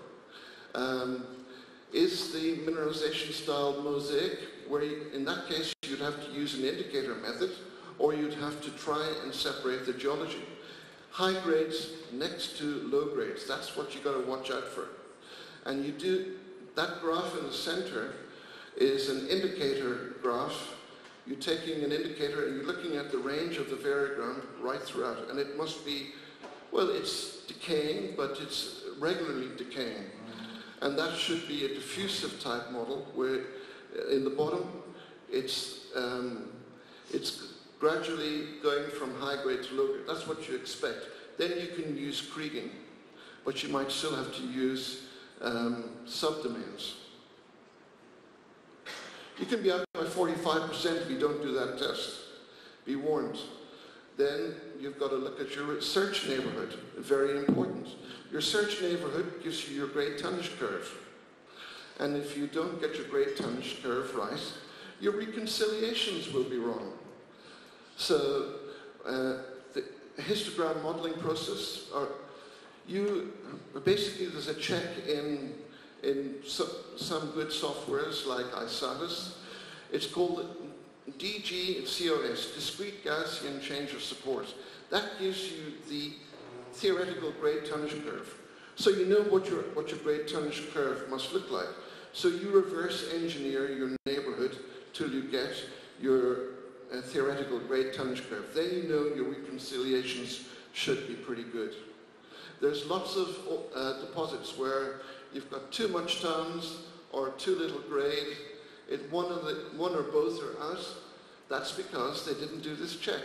Is the mineralization style mosaic, where in that case you'd have to use an indicator method, or you'd have to try and separate the geology. High grades next to low grades, that's what you got to watch out for. And you do, that graph in the center is an indicator graph. You're taking an indicator and you're looking at the range of the variogram right throughout, and it must be, well, it's decaying, but it's regularly decaying. And that should be a diffusive type model where in the bottom it's gradually going from high grade to low grade. That's what you expect. Then you can use kriging, but you might still have to use subdomains. You can be out by 45% if you don't do that test. Be warned. Then you've got to look at your search neighborhood. Very important. Your search neighborhood gives you your grade tonnage curve. And if you don't get your grade tonnage curve right, your reconciliations will be wrong. So the histogram modeling process, basically there's a check in some good softwares like ISATIS. It's called DGCOS, Discrete Gaussian Change of Support. That gives you the theoretical grade tonnage curve. So you know what your grade tonnage curve must look like. So you reverse engineer your neighborhood till you get your theoretical grade tonnage curve. Then you know your reconciliations should be pretty good. There's lots of deposits where you've got too much tons or too little grade. One or both are out. That's because they didn't do this check.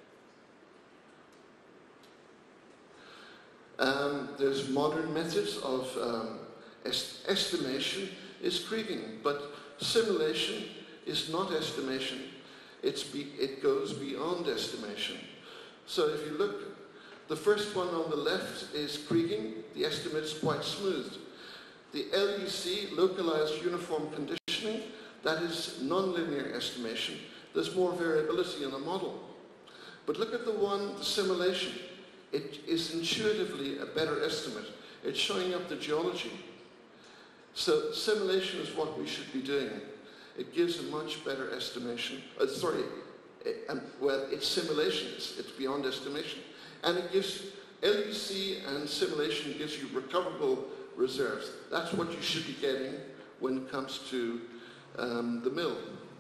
There's modern methods of estimation is kriging, but simulation is not estimation. It goes beyond estimation. So if you look, the first one on the left is kriging. The estimate's quite smooth. The LUC, localized uniform conditioning, that is nonlinear estimation. There's more variability in the model. But look at the simulation. It is intuitively a better estimate. It's showing up the geology. So simulation is what we should be doing. It gives a much better estimation. Well, it's simulation. It's beyond estimation. And it gives, LUC and simulation gives you recoverable reserves. That's what you should be getting when it comes to the mill.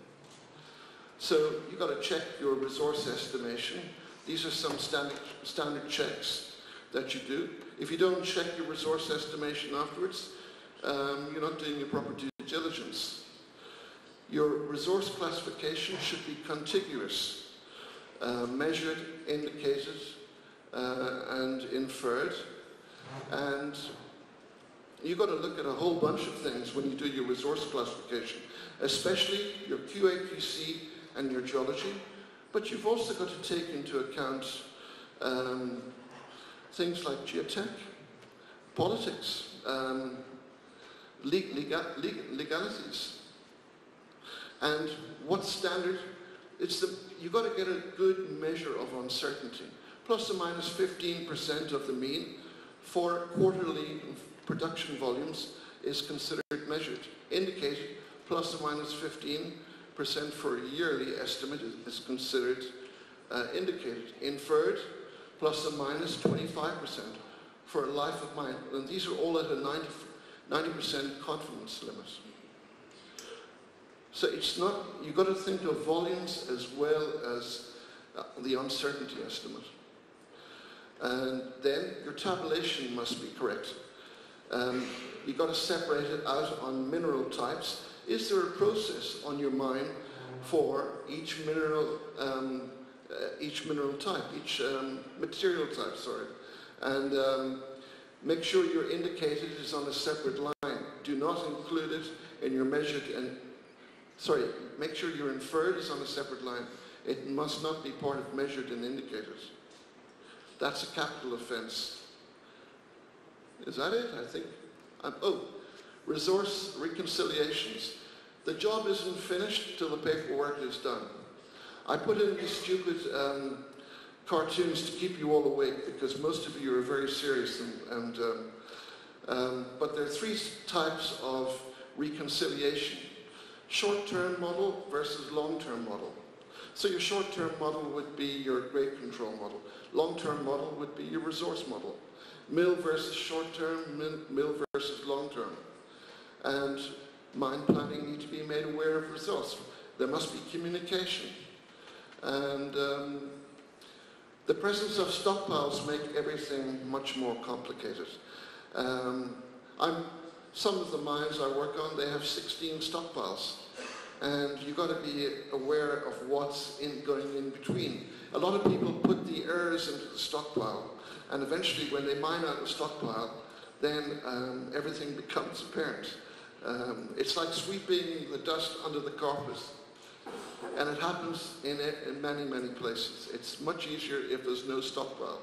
So you've got to check your resource estimation. These are some standard checks that you do. If you don't check your resource estimation afterwards, you're not doing your proper due diligence. Your resource classification should be contiguous, measured, indicated, and inferred. And you've got to look at a whole bunch of things when you do your resource classification, especially your QA/QC and your geology. But you've also got to take into account things like geotech, politics, legalities. And what standard? You've got to get a good measure of uncertainty. Plus or minus 15% of the mean for quarterly production volumes is considered measured. Indicated, plus or minus 15% for a yearly estimate is considered indicated. Inferred, plus or minus 25% for a life of mine. And these are all at a 90% confidence limit. So it's not, you've got to think of volumes as well as the uncertainty estimate. And then your tabulation must be correct. You've got to separate it out on mineral types. Is there a process on your mine for each mineral type, each material type, sorry. And make sure your indicated is on a separate line. Do not include it in your measured and, sorry, make sure your inferred is on a separate line. It must not be part of measured and indicated. That's a capital offense. Is that it? I think. Oh, resource reconciliations. The job isn't finished till the paperwork is done. I put in these stupid cartoons to keep you all awake because most of you are very serious but there are three types of reconciliation. Short-term model versus long-term model. So your short-term model would be your grade control model. Long-term model would be your resource model. Mill versus short-term, mill versus long-term. And mine planning need to be made aware of results. There must be communication. And the presence of stockpiles make everything much more complicated. Some of the mines I work on, they have 16 stockpiles. And you've got to be aware of what's going in between. A lot of people put the errors into the stockpile, and eventually when they mine out the stockpile, then everything becomes apparent. It's like sweeping the dust under the carpet. And it happens in many, many places. It's much easier if there's no stockpile.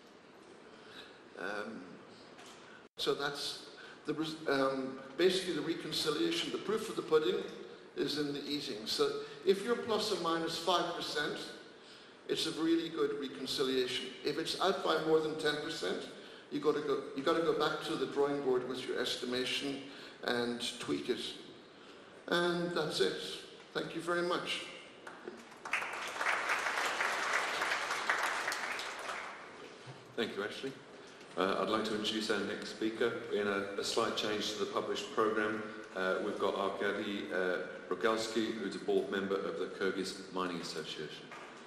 So that's basically the reconciliation. The proof of the pudding is in the eating. So if you're plus or minus 5%, it's a really good reconciliation. If it's out by more than 10%, you got to go back to the drawing board with your estimation and tweak it. And that's it. Thank you very much. Thank you, Ashley. I'd like to introduce our next speaker. In a slight change to the published programme, we've got Arkady Rogalsky, who's a board member of the Kyrgyz Mining Association.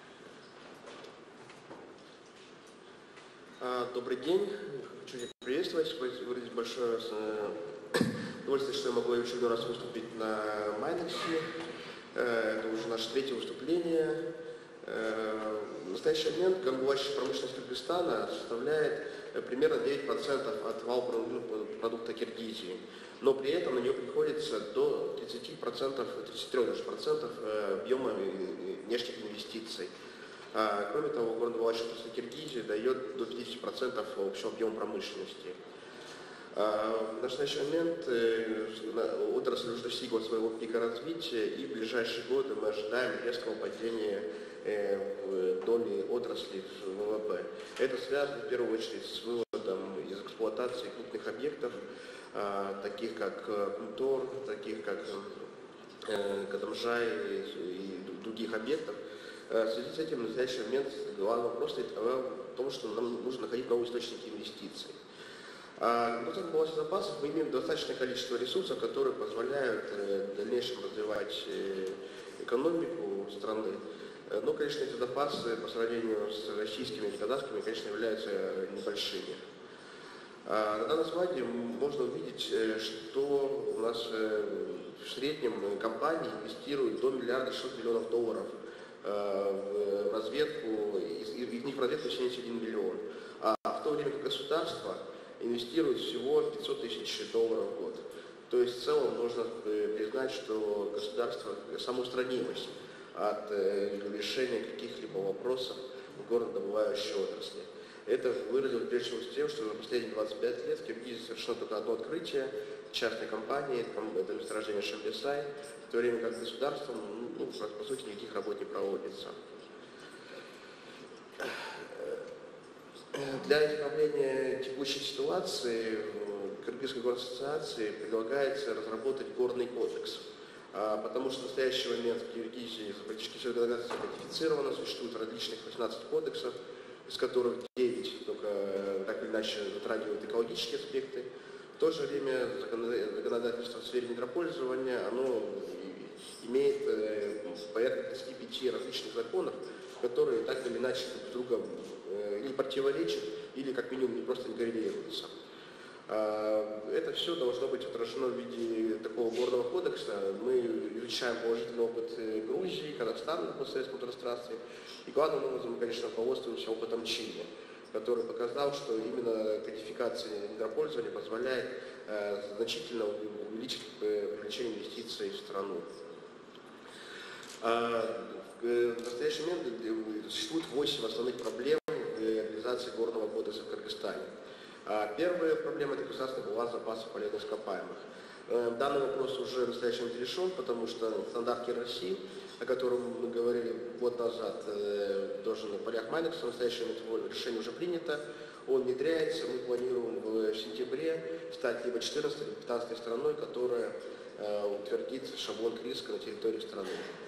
Добрый день. Хочу всех приветствовать, выразить большое удовольствие, что я могу еще один раз выступить на MINEX. Это уже наше третье выступление. В настоящий момент горнодобывающая промышленность Кыргызстана составляет примерно 9% от валового продукта Киргизии, но при этом на нее приходится до 30%, 33% объема внешних инвестиций. Кроме того, горнодобывающая промышленность Киргизии дает до 50% общего объема промышленности. В настоящий момент отрасль уже достигла своего пика развития, и в ближайшие годы мы ожидаем резкого падения доли отрасли в ВВП. Это связано в первую очередь с выводом из эксплуатации крупных объектов, таких как Культур, таких как Кадамжай и других объектов. В связи с этим в настоящий момент главный вопрос стоит в том, что нам нужно находить новые источники инвестиций. На балансе запасов мы имеем достаточное количество ресурсов, которые позволяют в дальнейшем развивать экономику страны. Но, конечно, эти запасы по сравнению с российскими и казахскими, конечно, являются небольшими. На данном слайде можно увидеть, что у нас в среднем компании инвестируют до $1 600 000 000 в разведку, из них в разведку 71 миллион. А в то время как государство инвестирует всего $500 000 в год. То есть в целом можно признать, что государство самоустранимость от решения каких-либо вопросов в горнодобывающей отрасли. Это выразилось прежде всего с тем, что за последние 25 лет в Киргизии совершено только одно открытие частной компании, это месторождение Шамбесай, в то время как государством, по сути, никаких работ не проводится. Для исправления текущей ситуации Кыргызской горнассоциации предлагается разработать горный кодекс, потому что в настоящий момент в Киргизии практически все законодательство кодифицировано, существует различных 18 кодексов, из которых 9 только так или иначе затрагивают экологические аспекты. В то же время законодательство в сфере недропользования, оно имеет порядка 35 различных законов, которые так или иначе друг с другом или противоречат, или как минимум не просто не коррелируются. Это все должно быть отражено в виде такого горного кодекса. Мы изучаем положительный опыт Грузии, Казахстана на постсоветском пространстве. И главным образом мы, конечно, руководствуемся опытом Чили, который показал, что именно кодификация недропользования позволяет значительно увеличить привлечение инвестиций в страну. В настоящий момент существует 8 основных проблем в реализации горного кодекса в Кыргызстане. Первая проблема – это государственный баланс запасов полезных ископаемых. Данный вопрос уже в настоящем момент решен, потому что стандарт России, о котором мы говорили год назад, тоже на полях MINEX, в настоящем момент решение уже принято, он внедряется, мы планируем в сентябре стать либо 14 либо 15 страной, которая утвердит шаблон риска на территории страны.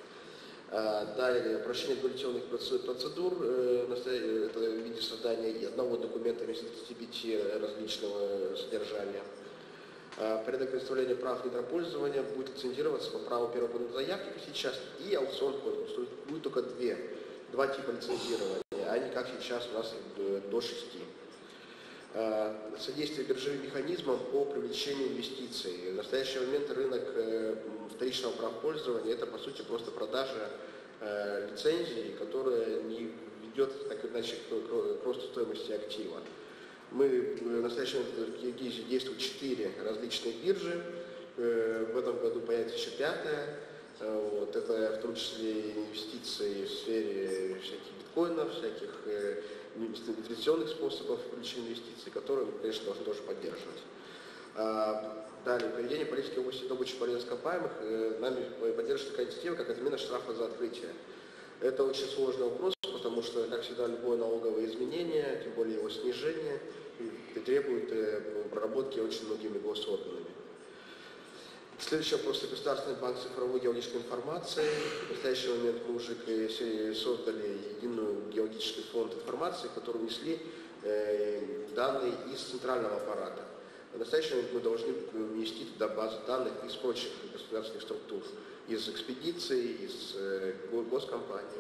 Далее, упрощение регуляционных процедур, это в виде создания одного документа вместо 35 различного содержания. Порядок представления прав недропользования будет акцентироваться по праву первого заявки, как сейчас, и аукцион конкурс. То есть будет только два типа лицензирования, а не как сейчас у нас до 6. Содействие биржевым механизмам по привлечению инвестиций. В настоящий момент рынок вторичного права пользования – это, по сути, просто продажа лицензий, которая не ведет, так или иначе, к росту стоимости актива. В настоящий момент в Киргизии действует 4 различные биржи. В этом году появится еще 5-я. Это в том числе инвестиции в сфере всяких биткоинов, всяких инвестиционных способов привлечения инвестиций, которые мы, конечно, должны тоже поддерживать. Далее, проведение политики в области добычи полезных ископаемых нами поддерживает такая инициатива, как отмена штрафа за открытие. Это очень сложный вопрос, потому что, как всегда, любое налоговое изменение, тем более его снижение, требует проработки очень многими госорганами. Следующий вопрос – Государственный банк цифровой геологической информации. В настоящий момент мы уже создали единую геологический фонд информации, в который внесли данные из центрального аппарата. В настоящий момент мы должны внести туда базу данных из прочих государственных структур, из экспедиций, из госкомпаний.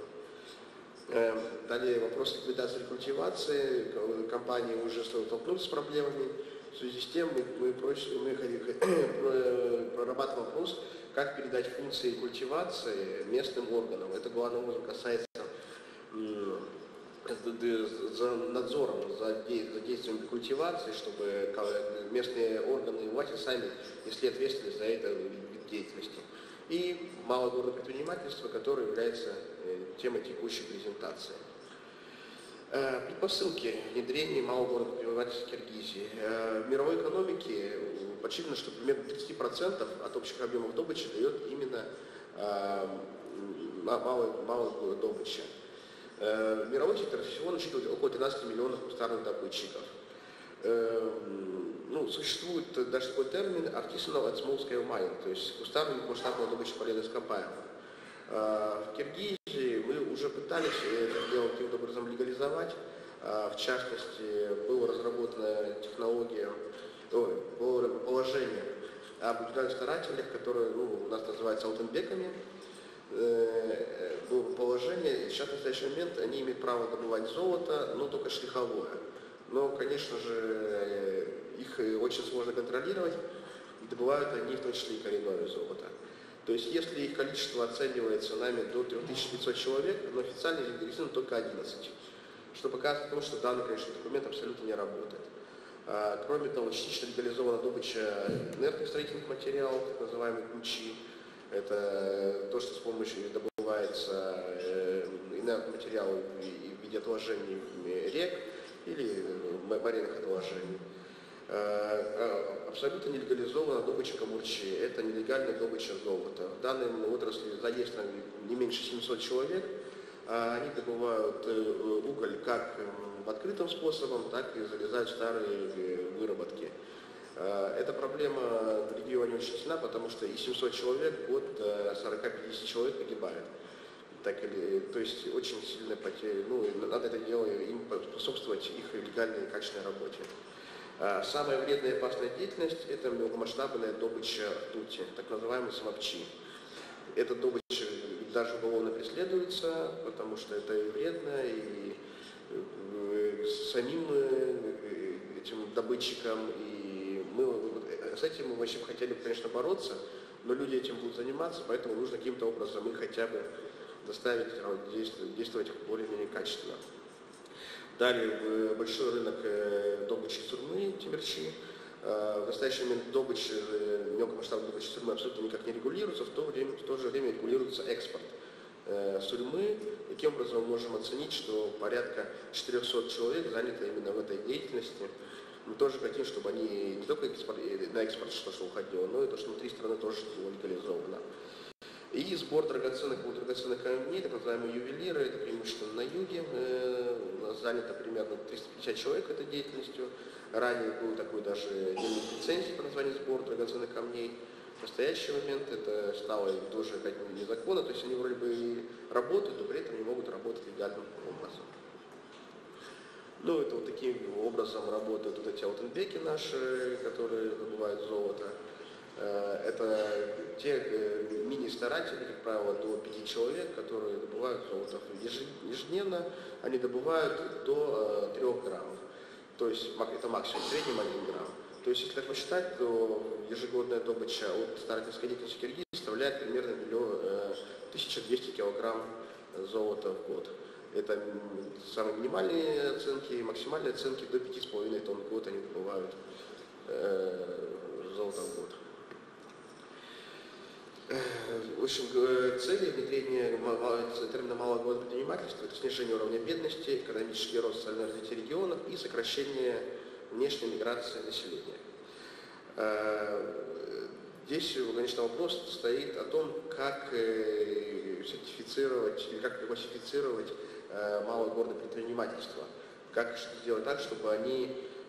Далее вопрос ликвидации и рекультивации. Компании уже столкнулись с проблемами. В связи с тем мы прорабатываем вопрос, как передать функции культивации местным органам. Это главным образом касается надзором за действием культивации, чтобы местные органы и власти сами несли ответственность за это вид деятельности. И малогорное предпринимательство, которое является темой текущей презентации. Предпосылки внедрения малогорного предпринимательства в Киргизии. В мировой экономике подсчитано, что примерно 30% от общих объемов добычи дает именно малая добыча. Мировой сектор всего насчитывает около 13 миллионов кустарных добытчиков. Существует даже такой термин artisanal and small scale mining, то есть кустарная и масштабная добыча полезных ископаемых. В Киргизии мы уже пытались это дело каким-то образом легализовать. В частности, была разработана технология, положение об индивидуальных старателях, которое у нас называется алтенбеками. Было положение, сейчас в настоящий момент они имеют право добывать золото, но только шлиховое. Но, конечно же, их очень сложно контролировать, и добывают они в том числе и коренное золото. То есть, если их количество оценивается нами до 3500 человек, но официально зарегистрировано только 11. Что показывает то, что данный, конечно, документ абсолютно не работает. Кроме того, частично легализована добыча инертных строительных материалов, так называемые ключи. Это то, что с помощью добывается инертный материал в виде отложений рек или моренных отложений. Абсолютно нелегализована добыча камурчи. Это нелегальная добыча золота. В данной отрасли задействовано не меньше 700 человек. Они добывают уголь как открытым способом, так и залезают в старые выработки. Эта проблема в регионе очень сильна, потому что и 700 человек в год 40-50 человек погибают. То есть очень сильная потеря. Надо это дело им способствовать их легальной и качественной работе. Самая вредная и опасная деятельность – это мелкомасштабная добыча ртути, так называемые самопчи. Эта добыча даже уголовно преследуется, потому что это и вредно, и самим этим добытчикам, и с этим мы вообще хотели бы, конечно, бороться, но люди этим будут заниматься, поэтому нужно каким-то образом их хотя бы заставить действовать более-менее качественно. Далее большой рынок добычи сурьмы, тимирчи. В настоящий момент мелкомасштабная добыча сурьмы абсолютно никак не регулируется, в то же время регулируется экспорт сурьмы. Таким образом мы можем оценить, что порядка 400 человек заняты именно в этой деятельности. Мы тоже хотим, чтобы они не только на экспорт что-то уходило, но и то, что внутри страны тоже было легализовано. И сбор драгоценных камней, так называемые ювелиры, это преимущественно на юге. У нас занято примерно 350 человек этой деятельностью. Ранее был такой даже лицензий по названию сбор драгоценных камней. В настоящий момент это стало тоже как бы незаконно, то есть они вроде бы и работают, но при этом не могут работать легальным образом. Ну, это вот таким образом работают вот эти аутенбеки наши, которые добывают золото. Это те мини-старатели, как правило, до 5 человек, которые добывают золото. Ежедневно они добывают до 3 граммов. То есть это максимум, в среднем 1 грамм. То есть, если так посчитать, то ежегодная добыча от старательской деятельности Киргизии составляет примерно 1200 килограмм золота в год. Это самые минимальные оценки, максимальные оценки до 5,5 тонн в год они добывают золото в год. В общем, цели внедрения термина малого года предпринимательства – это снижение уровня бедности, экономический рост, социальное развитие регионов и сокращение внешней миграции населения. Здесь, конечно, вопрос стоит о том, как сертифицировать или как классифицировать малое горное предпринимательство. Как сделать так, чтобы они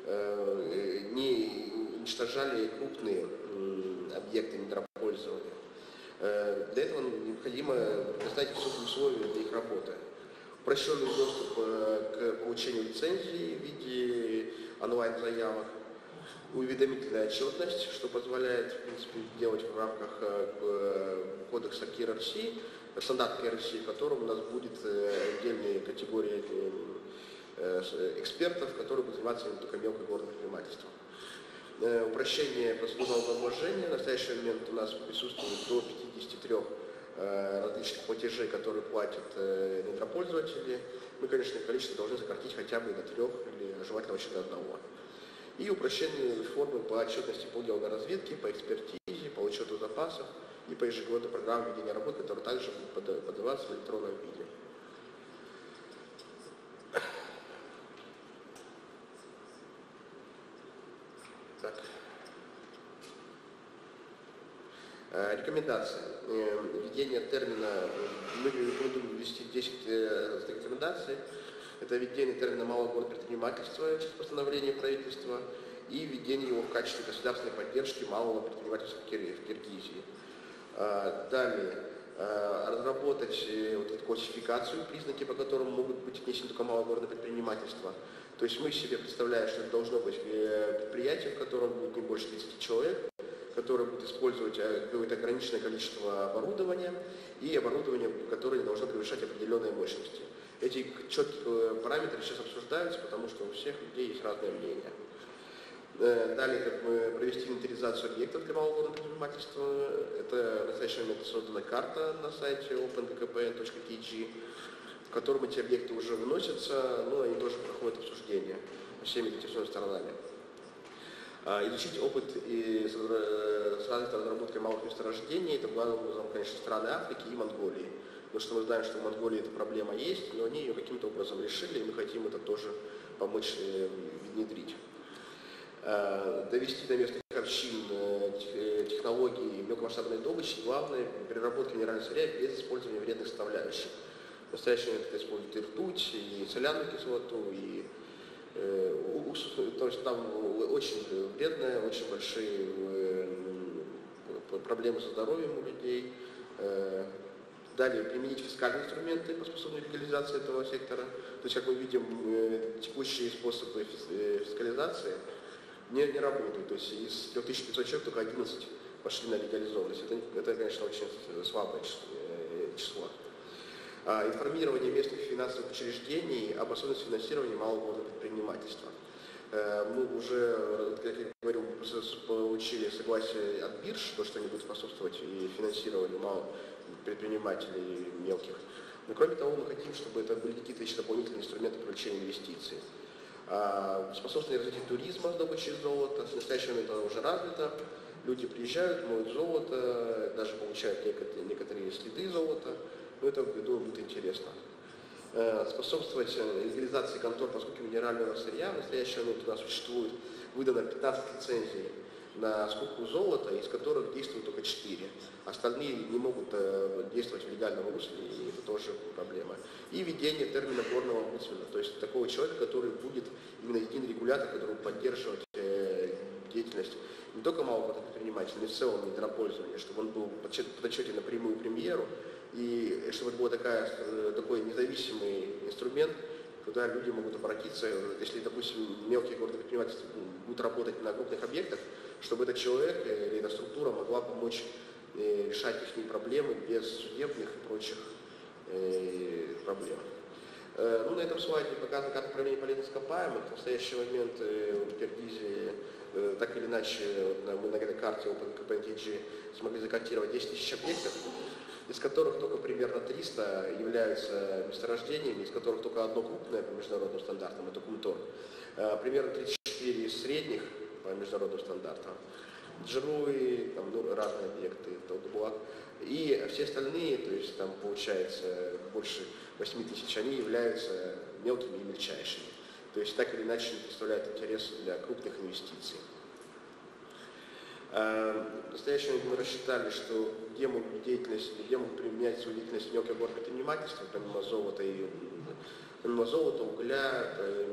не уничтожали крупные объекты недропользования. Для этого необходимо предоставить высокие условия для их работы. Упрощенный доступ к получению лицензии в виде онлайн-заявок, уведомительная отчетность, что позволяет, в принципе, делать в рамках кодекса КРС, стандарт КРС, в котором у нас будет отдельные категории экспертов, которые будут заниматься не только мелким горным предпринимательством. Упрощение процедурного налогообложения. В настоящий момент у нас присутствует до 53 различных платежей, которые платят недропользователи. Мы, конечно, их количество должны сократить хотя бы до 3 или желательно вообще до 1. И упрощение формы по отчетности по геологоразведке, по экспертизе, по учету запасов и по ежегодной программе ведения работы, которая также будет подаваться в электронном виде. Так. Рекомендация. Введение термина, мы рекомендуем ввести 10 рекомендаций. Это введение термина малого горного предпринимательства через постановление правительства и введение его в качестве государственной поддержки малого предпринимательства в Киргизии. Далее, разработать вот эту классификацию, признаки, по которым могут быть отнесены только малое горное предпринимательство. То есть мы себе представляем, что это должно быть предприятие, в котором будет не больше 30 человек, которое будет использовать какое-то ограниченное количество оборудования и оборудование, которое не должно превышать определенные мощности. Эти четкие параметры сейчас обсуждаются, потому что у всех людей есть разное мнение. Далее, как провести инвентаризацию объектов для малого горного предпринимательства. Это в настоящий момент создана карта на сайте openbkpn.kg, в котором эти объекты уже выносятся, но они тоже проходят обсуждение всеми заинтересованными сторонами. Изучить опыт и с развитой разработкой малых месторождений, это главным образом, конечно, страны Африки и Монголии. Потому что мы знаем, что в Монголии эта проблема есть, но они ее каким-то образом решили, и мы хотим это тоже помочь внедрить. Довести до местных общин технологии мелкомасштабной добычи, главное, переработка минерального сырья без использования вредных составляющих. В настоящий момент это используют и ртуть, и соляную кислоту, и уксус, то есть там очень вредное, очень большие проблемы со здоровьем у людей. Далее, применить фискальные инструменты по способной легализации этого сектора. То есть, как мы видим, текущие способы фискализации не работают. То есть, из 3500 человек только 11 пошли на легализованность. Это, конечно, очень слабое число. Информирование местных финансовых учреждений об особенностях финансирования малого горного предпринимательства. Мы уже, как я говорил, получили согласие от бирж, то, что они будут способствовать и финансированию малых предпринимателей мелких. Но кроме того, мы хотим, чтобы это были какие-то еще дополнительные инструменты привлечения инвестиций. Способствование развитию туризма с добычей золота. В настоящий момент это уже развито. Люди приезжают, моют золото, даже получают некоторые следы золота. Но это, думаю, будет интересно. Способствовать легализации контор по скупке минерального сырья. В настоящий момент у нас существует выдано 15 лицензий на скупку золота, из которых действуют только 4. Остальные не могут действовать в легальном русле, и это тоже проблема. И введение термина горного омбудсмена, то есть такого человека, который будет именно единый регулятор, который будет поддерживать деятельность не только малого предпринимателя, но и в целом недропользования, чтобы он был в подсчете напрямую премьеру, и чтобы это был такой независимый инструмент, куда люди могут обратиться, если, допустим, мелкие городные предприниматели будут работать на крупных объектах, чтобы этот человек или эта структура могла помочь решать их проблемы без судебных и прочих проблем. На этом слайде показано, как управление полезных ископаемых. В настоящий момент в Киргизии так или иначе мы на этой карте OpenKPNTG смогли закартировать 10 тысяч объектов, из которых только примерно 300 являются месторождениями, из которых только одно крупное по международным стандартам, это Кумтор. Примерно 34 средних по международным стандартам. Джеруи, разные объекты, Толдубулак. И все остальные, то есть там получается больше 8 тысяч, они являются мелкими и мельчайшими. То есть так или иначе не представляют интерес для крупных инвестиций. В настоящий момент мы рассчитали, что где могут применять свою деятельность мелкое горное предпринимательство, помимо золота, угля,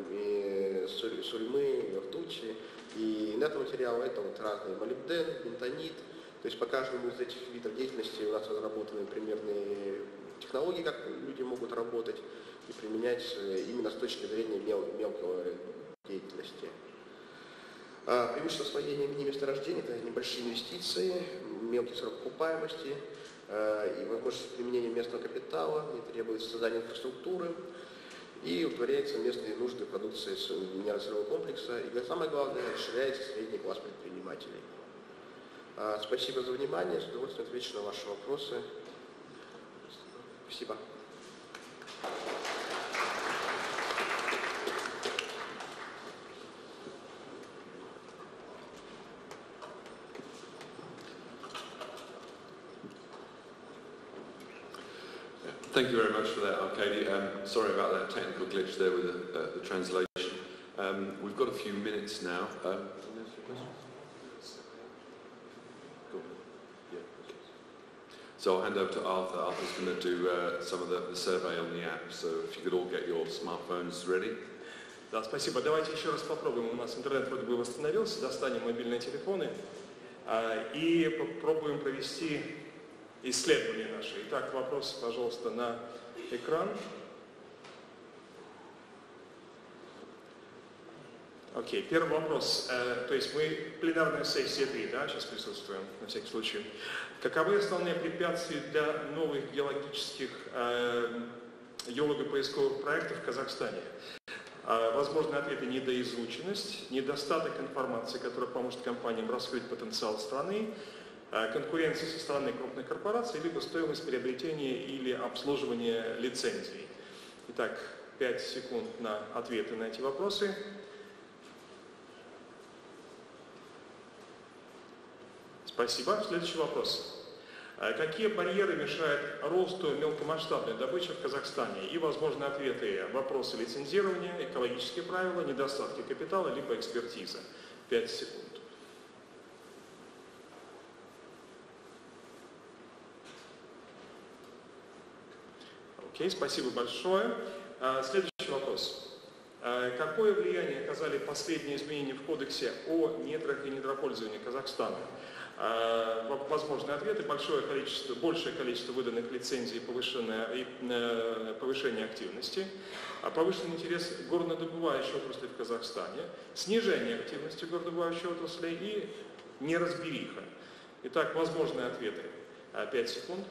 сурьмы, ртути и инертматериала, это разные молибден, бентонит. То есть по каждому из этих видов деятельности у нас разработаны примерные технологии, как люди могут работать и применять именно с точки зрения мелкого деятельности. Преимущество освоения мини-месторождений – это небольшие инвестиции, мелкий срок окупаемости и возможность применения местного капитала, не требуется создание инфраструктуры и удовлетворяются местные нужды продукции минерально-сырьевого комплекса. И самое главное, расширяется средний класс предпринимателей. Спасибо за внимание, с удовольствием отвечу на ваши вопросы. Спасибо. Thank you very much for that, Arkady. Sorry about that technical glitch there with the translation. We've got a few minutes now. Cool. Yeah, okay. So I'll hand over to Arthur. Arthur's going to do some of the survey on the app, so if you could all get your smartphones ready. Да, спасибо. Давайте еще раз попробуем. У нас интернет вроде бы восстановился. Достанем мобильные телефоны и попробуем провести исследования наши. Итак, вопрос, пожалуйста, на экран. Окей, первый вопрос. То есть мы пленарная сессия 3, да, сейчас присутствуем, на всякий случай. Каковы основные препятствия для новых геологических геолого-поисковых проектов в Казахстане? Возможные ответы: недоизученность, недостаток информации, которая поможет компаниям раскрыть потенциал страны, конкуренция со стороны крупных корпораций, либо стоимость приобретения или обслуживания лицензий. Итак, 5 секунд на ответы на эти вопросы. Спасибо. Следующий вопрос. Какие барьеры мешают росту мелкомасштабной добычи в Казахстане? И возможные ответы: вопросы лицензирования, экологические правила, недостатки капитала, либо экспертиза. 5 секунд. Окей, спасибо большое. Следующий вопрос. Какое влияние оказали последние изменения в Кодексе о недрах и недропользовании Казахстана? Возможные ответы: большее количество выданных лицензий и повышение активности, повышенный интерес горнодобывающей отрасли в Казахстане, снижение активности горнодобывающей отрасли и неразбериха. Итак, возможные ответы. 5 секунд.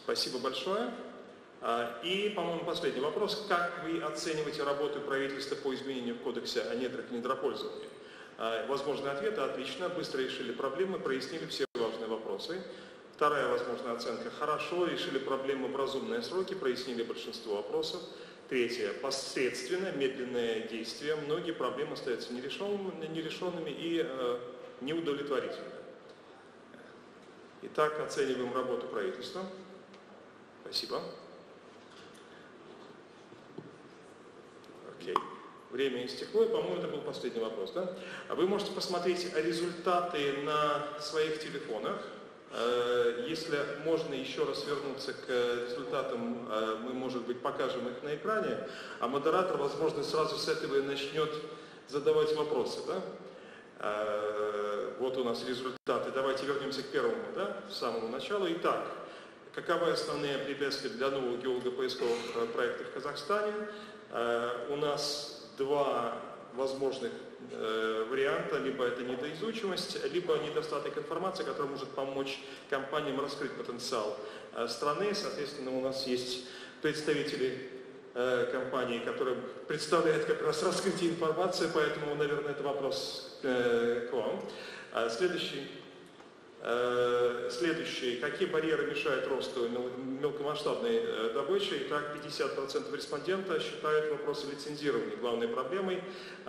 Спасибо большое. И, по-моему, последний вопрос. Как вы оцениваете работу правительства по изменению в Кодексе о недрах и недропользовании? Возможный ответ – отлично, быстро решили проблемы, прояснили все важные вопросы. Вторая возможная оценка – хорошо, решили проблемы в разумные сроки, прояснили большинство вопросов. Третье – посредственно, медленное действие. Многие проблемы остаются нерешенными и неудовлетворительными. Итак, оцениваем работу правительства. Спасибо. Окей. Время истекло, и, по-моему, это был последний вопрос, да? Вы можете посмотреть результаты на своих телефонах. Если можно еще раз вернуться к результатам, мы, может быть, покажем их на экране, а модератор, возможно, сразу с этого и начнет задавать вопросы, да? Вот у нас результаты. Давайте вернемся к первому, да, с самого начала. Итак, каковы основные препятствия для нового геолого-поисковых проектов в Казахстане? У нас два возможных варианта. Либо это недоизучиваемость, либо недостаток информации, которая может помочь компаниям раскрыть потенциал страны. Соответственно, у нас есть представители компании, которые представляют как раз раскрытие информации, поэтому, наверное, это вопрос к вам. Следующий. Какие барьеры мешают росту мелкомасштабной добычи? Итак, 50% респондентов считают вопросы лицензирования главной проблемой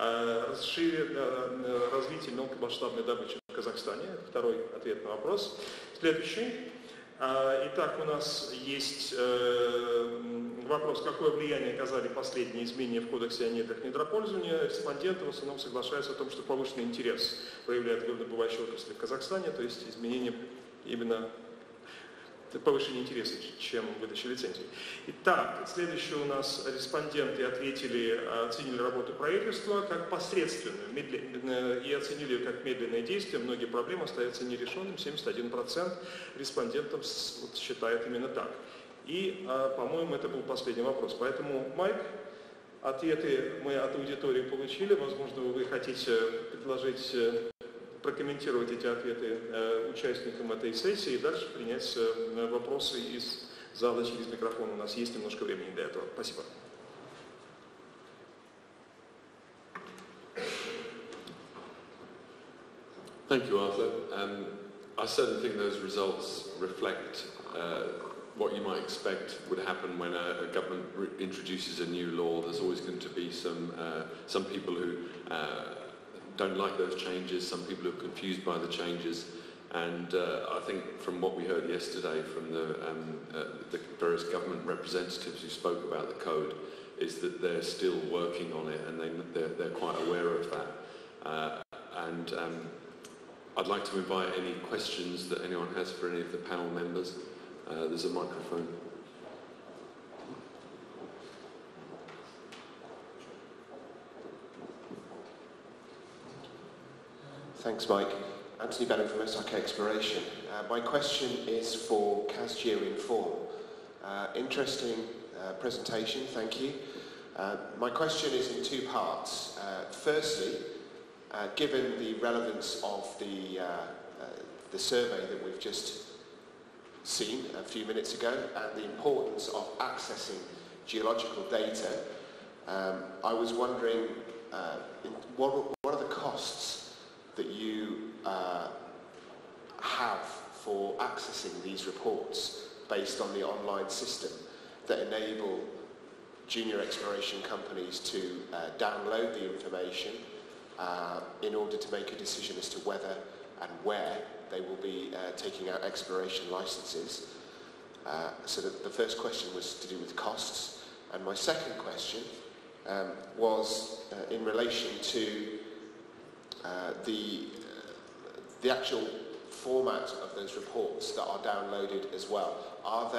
развития мелкомасштабной добычи в Казахстане. Это второй ответ на вопрос. Следующий. Итак, у нас есть вопрос, какое влияние оказали последние изменения в Кодексе о недрах и недропользовании. Респонденты в основном соглашаются о том, что повышенный интерес проявляет горнодобывающие отрасли в Казахстане, то есть изменение именно повышение интереса, чем выдача лицензий. Итак, следующие у нас респонденты оценили работу правительства как посредственную и оценили ее как медленное действие. Многие проблемы остаются нерешенными, 71% респондентов считает именно так. И, по-моему, это был последний вопрос. Поэтому, Майк, ответы мы от аудитории получили. Возможно, вы хотите предложить, прокомментировать эти ответы участникам этой сессии и дальше принять вопросы из зала через микрофон. У нас есть немножко времени для этого. Спасибо. Thank you, Arthur. I certainly think those results reflect what you might expect would happen when a government introduces a new law. There's always going to be some people who don't like those changes, some people who are confused by the changes, and I think from what we heard yesterday from the various government representatives who spoke about the code is that they're still working on it and they're quite aware of that. I'd like to invite any questions that anyone has for any of the panel members. There's a microphone. Thanks, Mike. Anthony Benham from SRK Exploration. My question is for KazGeoInform. Interesting presentation, thank you. My question is in two parts. Firstly, given the relevance of the survey that we've just seen a few minutes ago and the importance of accessing geological data, I was wondering what are the costs that you have for accessing these reports based on the online system that enable junior exploration companies to download the information in order to make a decision as to whether and where they will be taking out exploration licenses. So the first question was to do with costs, and my second question was in relation to the actual format of those reports that are downloaded as well. Are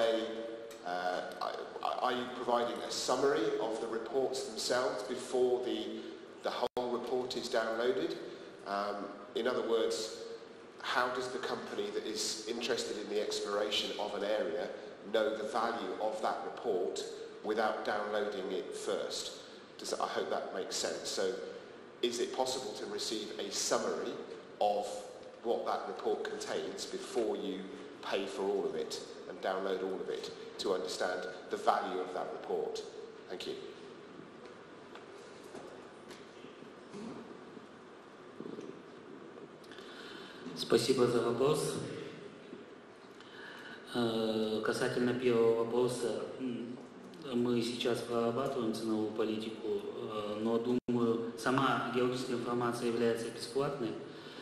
you providing a summary of the reports themselves before the whole report is downloaded? In other words, how does the company that is interested in the exploration of an area know the value of that report without downloading it first? I hope that makes sense. So is it possible to receive a summary of what that report contains before you pay for all of it and download all of it to understand the value of that report? Thank you. Спасибо за вопрос. Касательно первого вопроса, мы сейчас прорабатываем ценовую политику, но думаю, сама геологическая информация является бесплатной,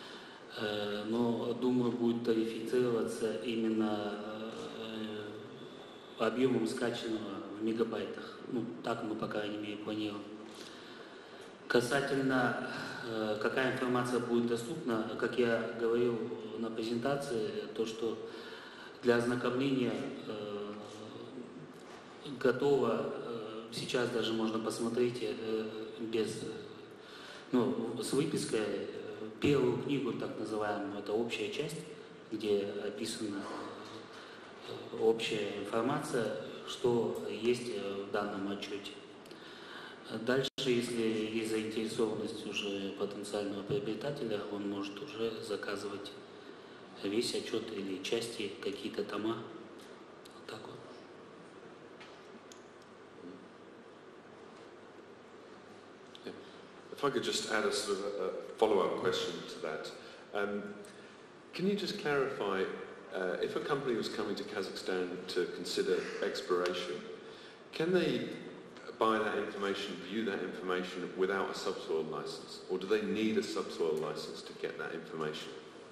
но думаю, будет тарифицироваться именно объемом скачанного в мегабайтах. Ну, так мы, по крайней мере, планируем. Касательно, какая информация будет доступна, как я говорил на презентации, то, что для ознакомления готово, сейчас даже можно посмотреть с выпиской первую книгу, так называемую, это общая часть, где описана общая информация, что есть в данном отчете. Дальше, если есть заинтересованность уже потенциального приобретателя, он может уже заказывать весь отчет или части, какие-то тома. Вот так вот. If I could just add a sort of a follow-up question to that. Can you just clarify, if a company was coming to Kazakhstan to consider exploration, can they buy that information, view that information without a subsoil license? Or do they need a subsoil license to get that information?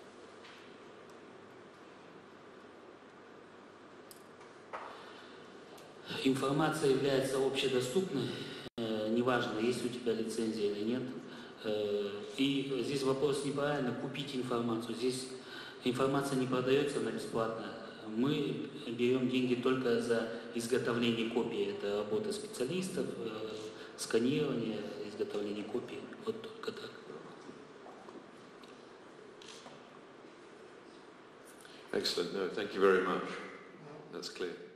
Информация является общедоступной, неважно, есть у тебя лицензия или нет. И здесь вопрос неправильно купить информацию. Здесь информация не продается, она бесплатная. Мы берем деньги только за изготовление копий. Это работа специалистов, сканирование, изготовление копий. Вот только так. Excellent. No, thank you very much. That's clear.